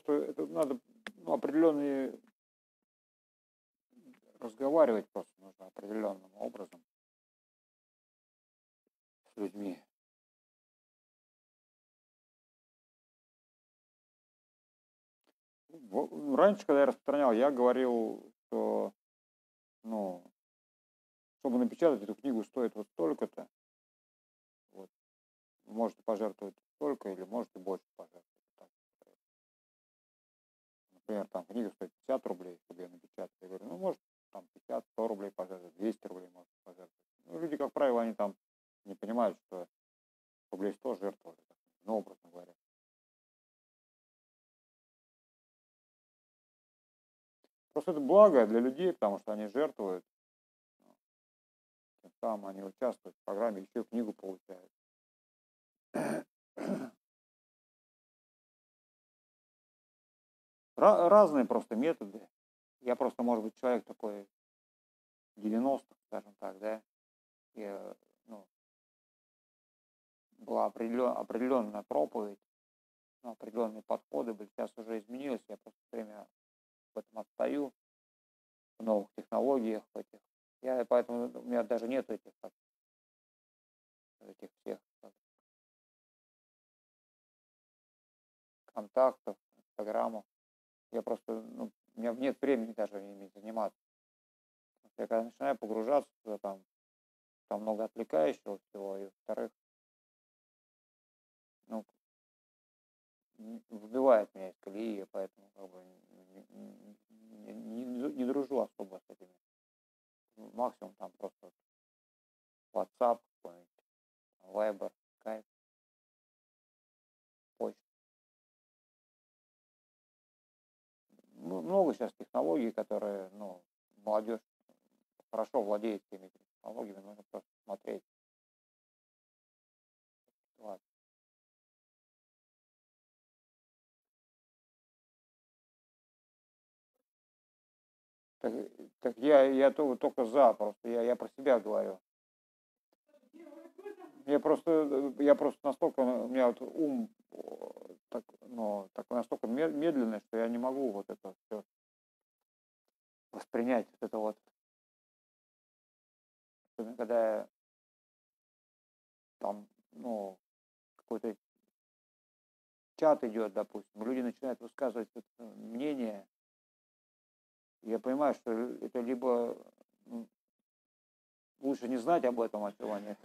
просто это надо определенные разговаривать просто нужно определенным образом с людьми. Раньше, когда я распространял, я говорил, что, чтобы напечатать эту книгу, стоит вот столько-то. Вот. Вы можете пожертвовать столько или можете больше пожертвовать. Например, там книга стоит 50 рублей, чтобы ее напечатать. Я говорю, может, там 50-100 рублей пожертвовать, 200 рублей может пожертвовать. Люди, как правило, они там не понимают, что рублей 100 жертвовали, образно говоря. Просто это благо для людей, потому что они жертвуют, тем самым они участвуют в программе, еще книгу получают. Разные просто методы. Я просто, может быть, человек такой 90-х, скажем так, да, и, была определенная проповедь, определенные подходы были. Сейчас уже изменилось, я просто все время в этом отстаю, в новых технологиях, в этих. Поэтому у меня даже нет этих всех контактов, инстаграмов. Я просто, у меня нет времени даже ими заниматься. Я когда начинаю погружаться туда, там много отвлекающего всего, и во-вторых, выбивает меня из колеи, поэтому как бы не дружу особо с этими. Максимум там просто WhatsApp, какой-нибудь, Viber, Skype, почта. Много сейчас технологий, которые, молодежь хорошо владеет всеми этими технологиями, нужно просто смотреть. Так я только за, просто я про себя говорю. Я просто настолько, у меня вот ум настолько медленный, что я не могу вот это все воспринять, вот это вот. Когда там, какой-то чат идет, допустим, люди начинают высказывать мнение, я понимаю, что это либо лучше не знать об этом, от чего они,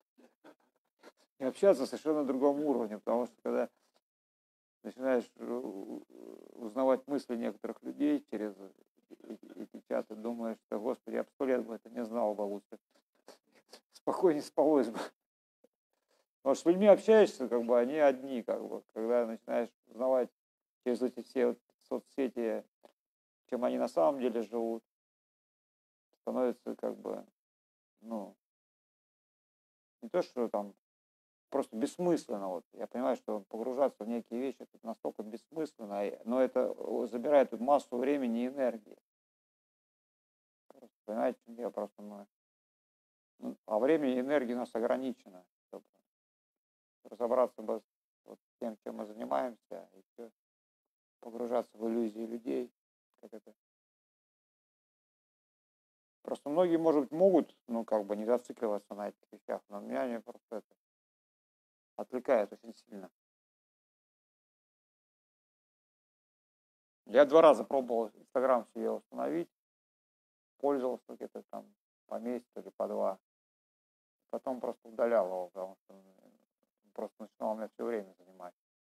и общаться совершенно на другом уровне, потому что когда начинаешь узнавать мысли некоторых людей через эти чаты, думаешь, что, господи, я бы 100 лет бы это не знал бы лучше. Спокойнее спалось бы. Потому что с людьми общаешься, как бы они одни, как бы, когда начинаешь узнавать через эти все соцсети, чем они на самом деле живут, становится как бы, не то, что там просто бессмысленно. Вот. Я понимаю, что погружаться в некие вещи это настолько бессмысленно, но это забирает массу времени и энергии. Понимаете, я просто а время и энергия у нас ограничено, чтобы разобраться бы с тем, чем мы занимаемся, и все, погружаться в иллюзии людей, как это. Просто многие, может быть, могут, не зацикливаться на этих вещах, но меня они просто это отвлекает очень сильно. Я 2 раза пробовал Инстаграм себе установить, пользовался где-то там по месяцу или по 2. Потом просто удалял его, потому что просто начинал меня все время занимать.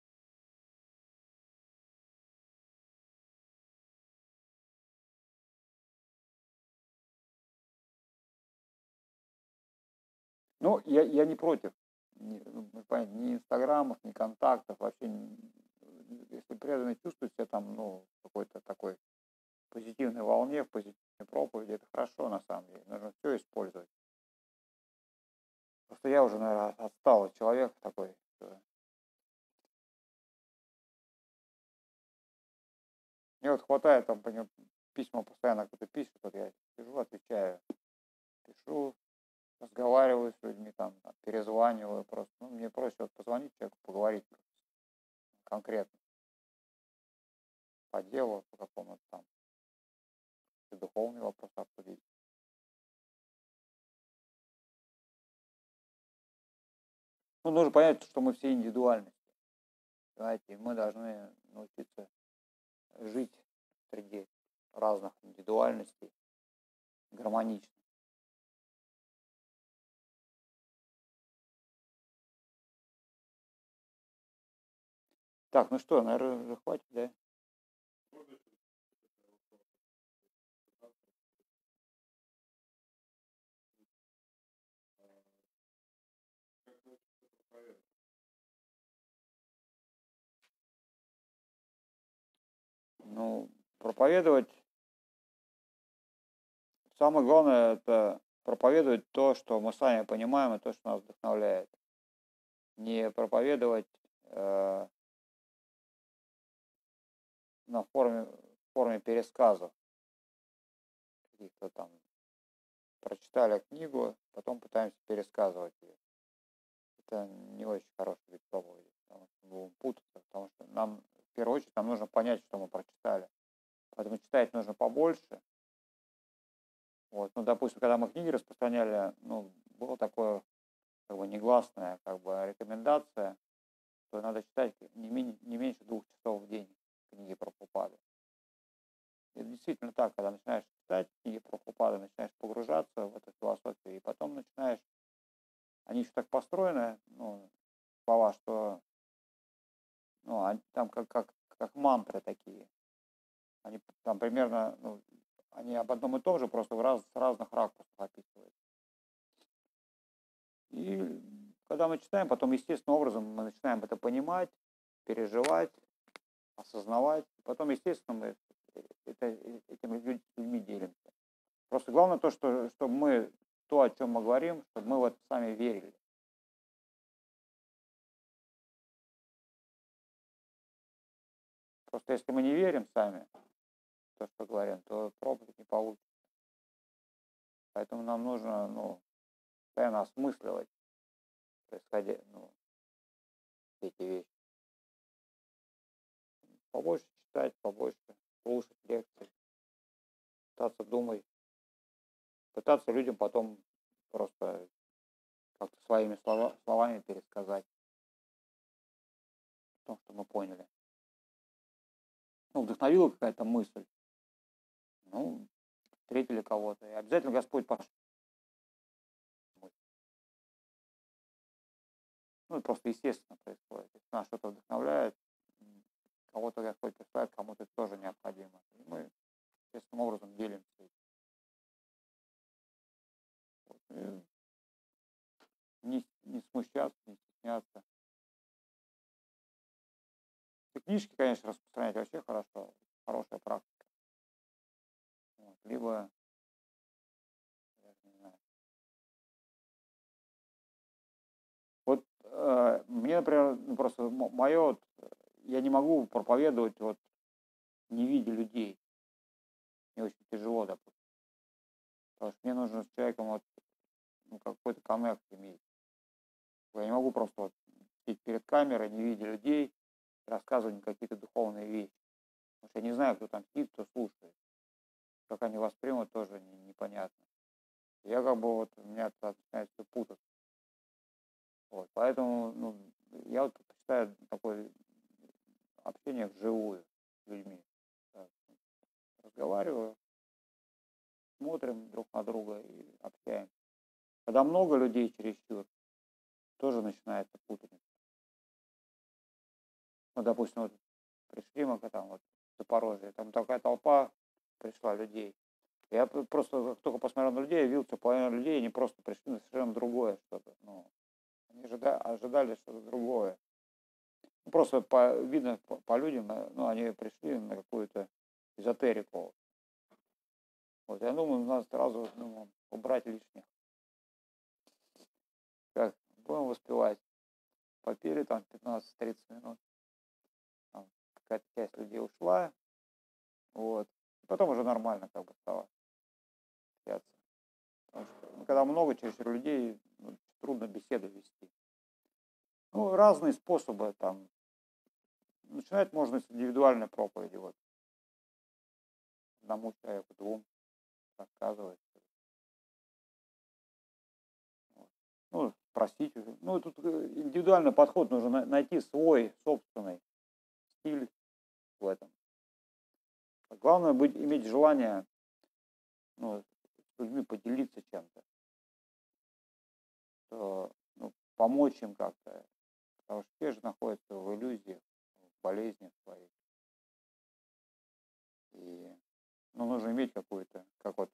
Я не против ни инстаграмов, ни контактов, вообще, если преданный чувствует себя там, какой-то такой позитивной волне, в позитивной проповеди, это хорошо на самом деле, нужно все использовать. Просто я уже, наверное, отсталый человек такой, что мне вот хватает там письма постоянно кто-то пишет, вот я сижу, отвечаю, пишу, разговариваю с людьми, там, перезваниваю просто. Мне проще вот позвонить человеку, поговорить конкретно. по делу, по какому-то там духовный вопрос обсудить. Ну, нужно понять, что мы все индивидуальности. Понимаете, мы должны научиться жить среди разных индивидуальностей гармонично. Так, ну что, наверное, уже хватит, да? Можно еще вопрос? Как научиться проповедовать? Ну, проповедовать, самое главное, это проповедовать то, что мы сами понимаем, и то, что нас вдохновляет. Не проповедовать на форме пересказов. Каких-то там прочитали книгу, потом пытаемся пересказывать ее. Это не очень хороший вид проповеди, потому что мы будем путаться, потому что нам, в первую очередь, нам нужно понять, что мы прочитали. Поэтому читать нужно побольше. Вот. Ну, допустим, когда мы книги распространяли, ну, было такое как бы негласная как бы рекомендация, что надо читать не меньше 2 часов в день книги Прабхупады. Это действительно так, когда начинаешь читать книги Прабхупады, начинаешь погружаться в эту философию, и потом начинаешь, они еще так построены, ну, слова, что ну, там как мантры такие. Они там примерно, ну, они об одном и том же, просто с разных ракурсов описывают. И когда мы читаем, потом естественным образом мы начинаем это понимать, переживать, осознавать. Потом, естественно, мы этими людьми делимся. Просто главное то, чтобы мы то, о чем мы говорим, чтобы мы в это сами верили. Просто если мы не верим сами в то, что говорим, то проповедь не получится. Поэтому нам нужно, ну, постоянно осмысливать происходящее, ну, эти вещи. Побольше читать, побольше слушать лекции, пытаться думать, пытаться людям потом просто как-то своими словами пересказать то, что мы поняли. Ну, вдохновила какая-то мысль. Ну, встретили кого-то. И обязательно Господь пошлет. Ну, это просто естественно происходит. Если нас что-то вдохновляет, кого-то Господь присылает, кому-то это тоже необходимо. И мы естественным образом делимся. Вот. И не смущаться, не стесняться. И книжки, конечно, распространять вообще хорошо. Хорошая практика. Вот. Либо, я не знаю. Вот мне, например, ну, просто мое, вот, я не могу проповедовать, вот, не видя людей. Мне очень тяжело, допустим. Потому что мне нужно с человеком вот, ну, какой-то коннект иметь. Я не могу просто вот сидеть перед камерой, не видя людей, рассказывать какие-то духовные вещи. Потому что я не знаю, кто там сидит, кто слушает. Как они воспримут, тоже непонятно. Я как бы вот, у меня начинает все путаться. Вот, поэтому, ну, я вот предпочитаю такое общение вживую с людьми. Так, разговариваю, смотрим друг на друга и общаемся. Когда много людей чересчур, тоже начинается путаница. Ну, допустим, вот пришли мы там вот в Запорожье, там такая толпа пришла людей. Я просто как только посмотрел на людей, я видел, что половина людей, они просто пришли на совершенно другое что-то. Ну, они ожидали что-то другое. Ну, просто видно по людям, ну, они пришли на какую-то эзотерику. Вот, я думаю, надо сразу убрать лишних. Как будем воспевать. Попили там 15-30 минут. Там какая-то часть людей ушла. Вот. Потом уже нормально как бы стало общаться. Потому что, ну, когда много чересчур людей, ну, трудно беседу вести. Ну, разные способы там. Начинать можно с индивидуальной проповеди. Вот. одному человеку, двум рассказывать. Вот. Ну, спросить уже. Ну, тут индивидуальный подход, нужно найти свой собственный стиль в этом. Главное иметь желание, ну, с людьми поделиться чем-то, ну, помочь им как-то, потому что все же находятся в иллюзиях, в болезнях своих. И ну, нужно иметь какую-то, как вот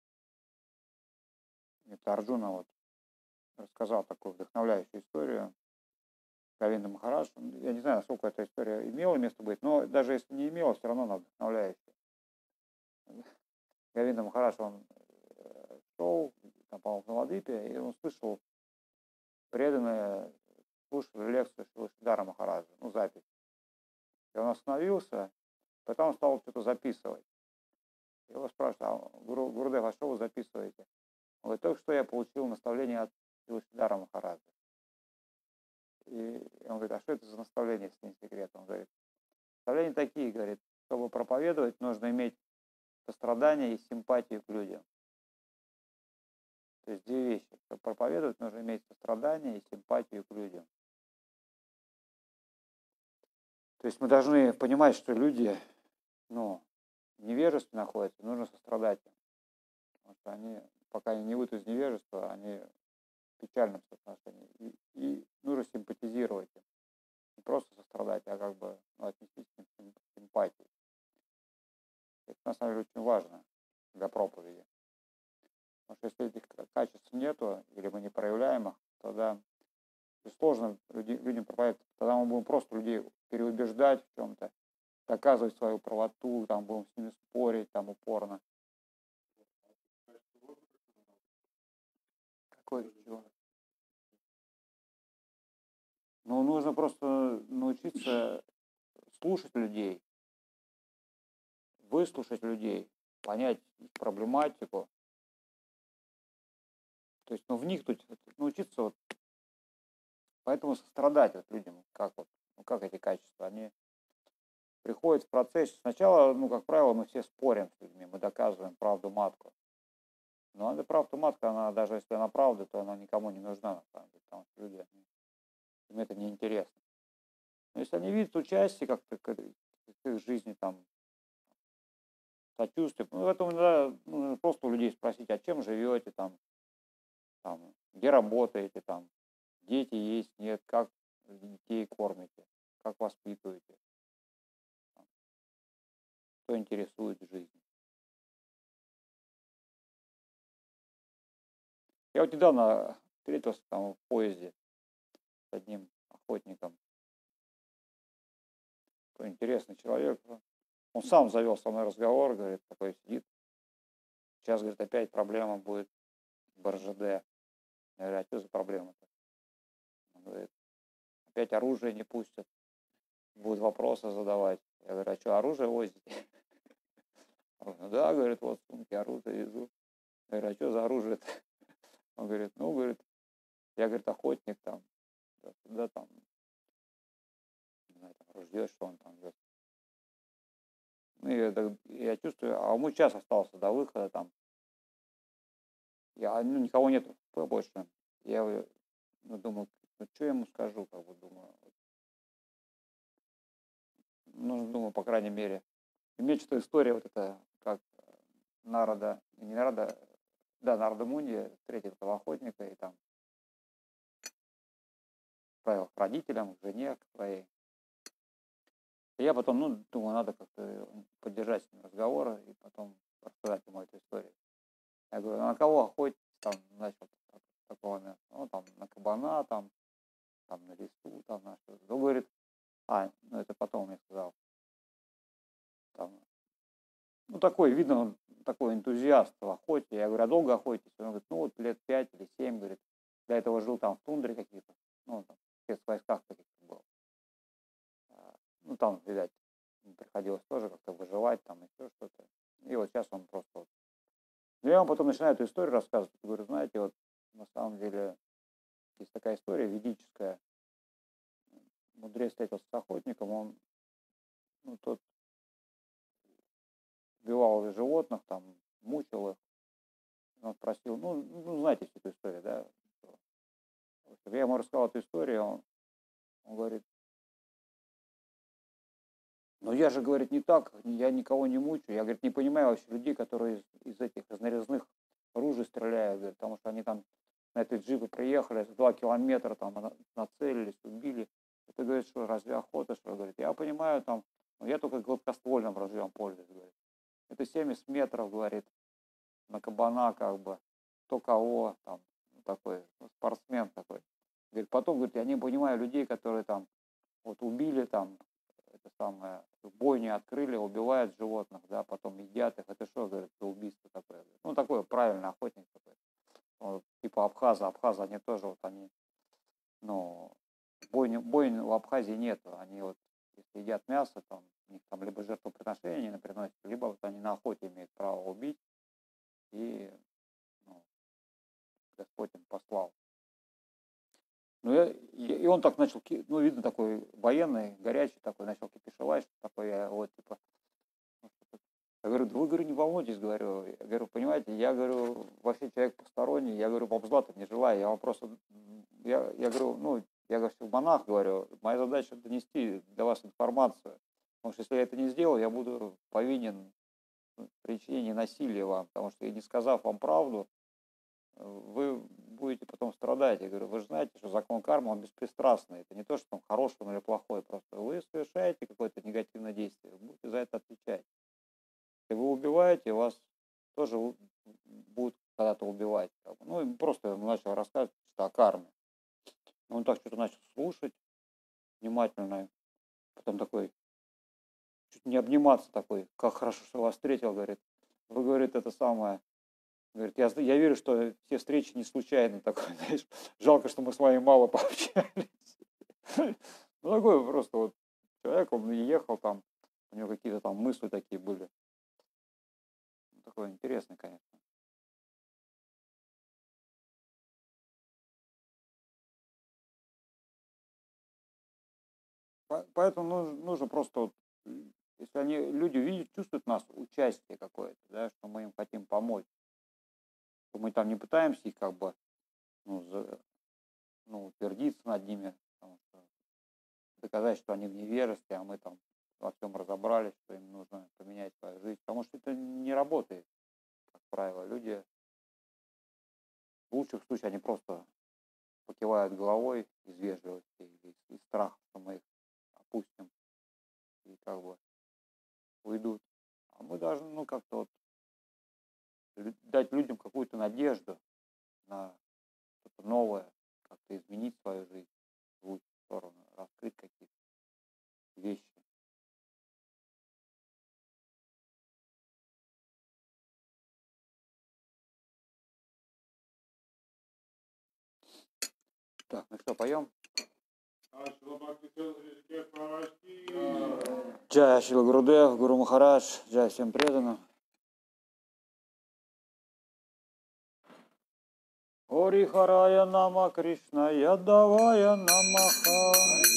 это Арджуна вот рассказал такую вдохновляющую историю Говинда Махарадж. Я не знаю, насколько эта история имела место быть, но даже если не имела, все равно она вдохновляющая. Говинда Махарадж, он шел, там, по-моему, в Навадвипе, и он слышал преданные, слушали лекцию Шилашидара Махараджа, ну, запись. И он остановился, потом стал что-то записывать. Его спрашивают, Гурудев, а что вы записываете? Он говорит, только что я получил наставление от Шилашидара Махараджа. И он говорит, а что это за наставление, если не секрет? Он говорит, наставления такие, говорит, чтобы проповедовать, нужно иметь сострадание и симпатию к людям. То есть две вещи. Чтобы проповедовать, нужно иметь сострадание и симпатию к людям. То есть мы должны понимать, что люди, ну, в невежестве находятся, нужно сострадать им. Потому что они, пока они не выйдут из невежества, они в печальном соотношении. И нужно симпатизировать им. Не просто сострадать, а как бы отнестись к ним с симпатией. Это на самом деле очень важно для проповеди. Потому что если этих качеств нету, или мы не проявляем их, тогда сложно людям проповедовать. Тогда мы будем просто людей переубеждать в чем-то, доказывать свою правоту, там будем с ними спорить там упорно. Какой чего? Ну, нужно просто научиться слушать людей, выслушать людей, понять их проблематику. То есть, ну, вникнуть, научиться вот, поэтому сострадать вот людям, как вот, ну, как эти качества, они приходят в процессе. Сначала, ну, как правило, мы все спорим с людьми, мы доказываем правду матку. Но эта правда матка, она, даже если она правда, то она никому не нужна, на самом деле, потому что люди, им это неинтересно. Но если они видят участие как-то в их жизни, там, сочувствие, ну, это нужно просто у людей спросить, а чем живете, там, где работаете, там, дети есть, нет, как детей кормите, как воспитываете, там, что интересует в жизни. Я вот недавно встретился там в поезде с одним охотником. Такой интересный человек. Он сам завел со мной разговор, говорит, такой сидит. Сейчас, говорит, опять проблема будет в РЖД. Я говорю, а что за проблема-то? Он говорит, опять оружие не пустят. Будут вопросы задавать. Я говорю, а что, оружие возите? Он говорит, ну да, говорит, вот сумки оружие везу. Я говорю, а что за оружие-то? Он говорит, ну, говорит, я, говорит, охотник там, да, там, не знаю, там, ружье, что он там вез. Ну, я чувствую, а ему час остался до выхода там. Ну, никого нету больше. Я думаю, ну, что я ему скажу, как бы думаю. Нужно, думаю, по крайней мере, иметь что история вот эта, как Нарада, не Нарада, да, Нарада Мунди встретил этого охотника и там отправил к родителям, к жене к своей. И я потом, ну, думаю, надо как-то поддержать с ним разговор и потом рассказать ему эту историю. Я говорю, на кого охотитесь, там, начал такого места, ну, там, на кабана, там на лесу, там, на что-то. Он говорит, ну, это потом мне сказал, там, ну, такой, видно, он такой энтузиаст в охоте. Я говорю, а долго охотитесь? Он говорит, ну, вот лет 5 или 7, говорит, до этого жил там в тундре каких-то, ну, там, в спецвойсках каких-то был. Ну, там, видать, приходилось тоже как-то выживать, там, еще что-то. И вот сейчас он просто вот. Я вам потом начинаю эту историю рассказывать. Говорю, знаете, вот на самом деле есть такая история ведическая. Мудрец встретился с охотником, он, ну, тот убивал животных, животных, там, мучил их. Он спросил, ну знаете всю эту историю, да? Я ему рассказал эту историю, он говорит, ну я же, говорит, не так, я никого не мучаю. Я, говорит, не понимаю вообще людей, которые из этих из нарезных ружей стреляют, говорит, потому что они там на этой джипе приехали, 2 километра там нацелились, убили. Это, говорит, что разве охота, что, говорит, я понимаю, там, но я только гладкоствольным ружьем пользуюсь, говорит. Это 70 метров, говорит, на кабана, как бы, кто кого, там, такой, спортсмен такой. Говорит, потом, говорит, я не понимаю людей, которые там, вот убили там, это самое, бойни открыли, убивают животных, да, потом едят их, это что, говорит, за убийство такое? Ну, такое, правильно, охотник такой. Вот, типа абхазы, они тоже, вот они, ну, бойни в Абхазии нету, они вот, если едят мясо, там, у них там либо жертвоприношение не приносят, либо вот они на охоте имеют право убить, и, ну, Господь им послал. Ну, и он так начал, ну, видно, такой военный, горячий такой, начал кипишевать, что такое, я вот, типа, я говорю, да вы, говорю, не волнуйтесь, говорю, я говорю, понимаете, я говорю, вообще человек посторонний, я говорю, вам зла-то не желаю, я вам просто, я говорю, ну, я говорю, монах, говорю, моя задача донести для вас информацию, потому что если я это не сделал, я буду повинен в причинении насилия вам, потому что, не сказав вам правду, вы будете потом страдать. Я говорю, вы же знаете, что закон кармы, он беспристрастный. Это не то, что он хороший или плохой. Просто вы совершаете какое-то негативное действие, вы будете за это отвечать. Если вы убиваете, вас тоже будут когда-то убивать. Ну, и просто ему начал рассказывать что о карме. Он так что-то начал слушать внимательно. Потом такой, чуть не обниматься такой, как хорошо, что вас встретил, говорит. Вы, говорит, это самое. Говорит, я верю, что все встречи не случайны. Такой, знаешь, жалко, что мы с вами мало пообщались. Ну, такой просто вот человек, он ехал там, у него какие-то там мысли такие были. Такой интересный, конечно. Поэтому нужно просто, вот, если люди видят, чувствуют нас участие какое-то, да, что мы им хотим помочь, что мы там не пытаемся их как бы, утвердиться над ними, потому что доказать, что они в невежестве, а мы там во всем разобрались, что им нужно поменять свою жизнь, потому что это не работает, как правило. Люди в лучших случаях они просто покивают головой из вежливости или из страха, что мы их опустим и как бы уйдут. А мы должны, как-то вот дать людям какую-то надежду на что-то новое, как-то изменить свою жизнь в лучшую сторону, раскрыть какие-то вещи. Так, ну что, поем? Джай Шрила Гурудев, Гуру Махарадж, джай всем преданным. Ори Харая Нама Кришна Ядавая Намаха.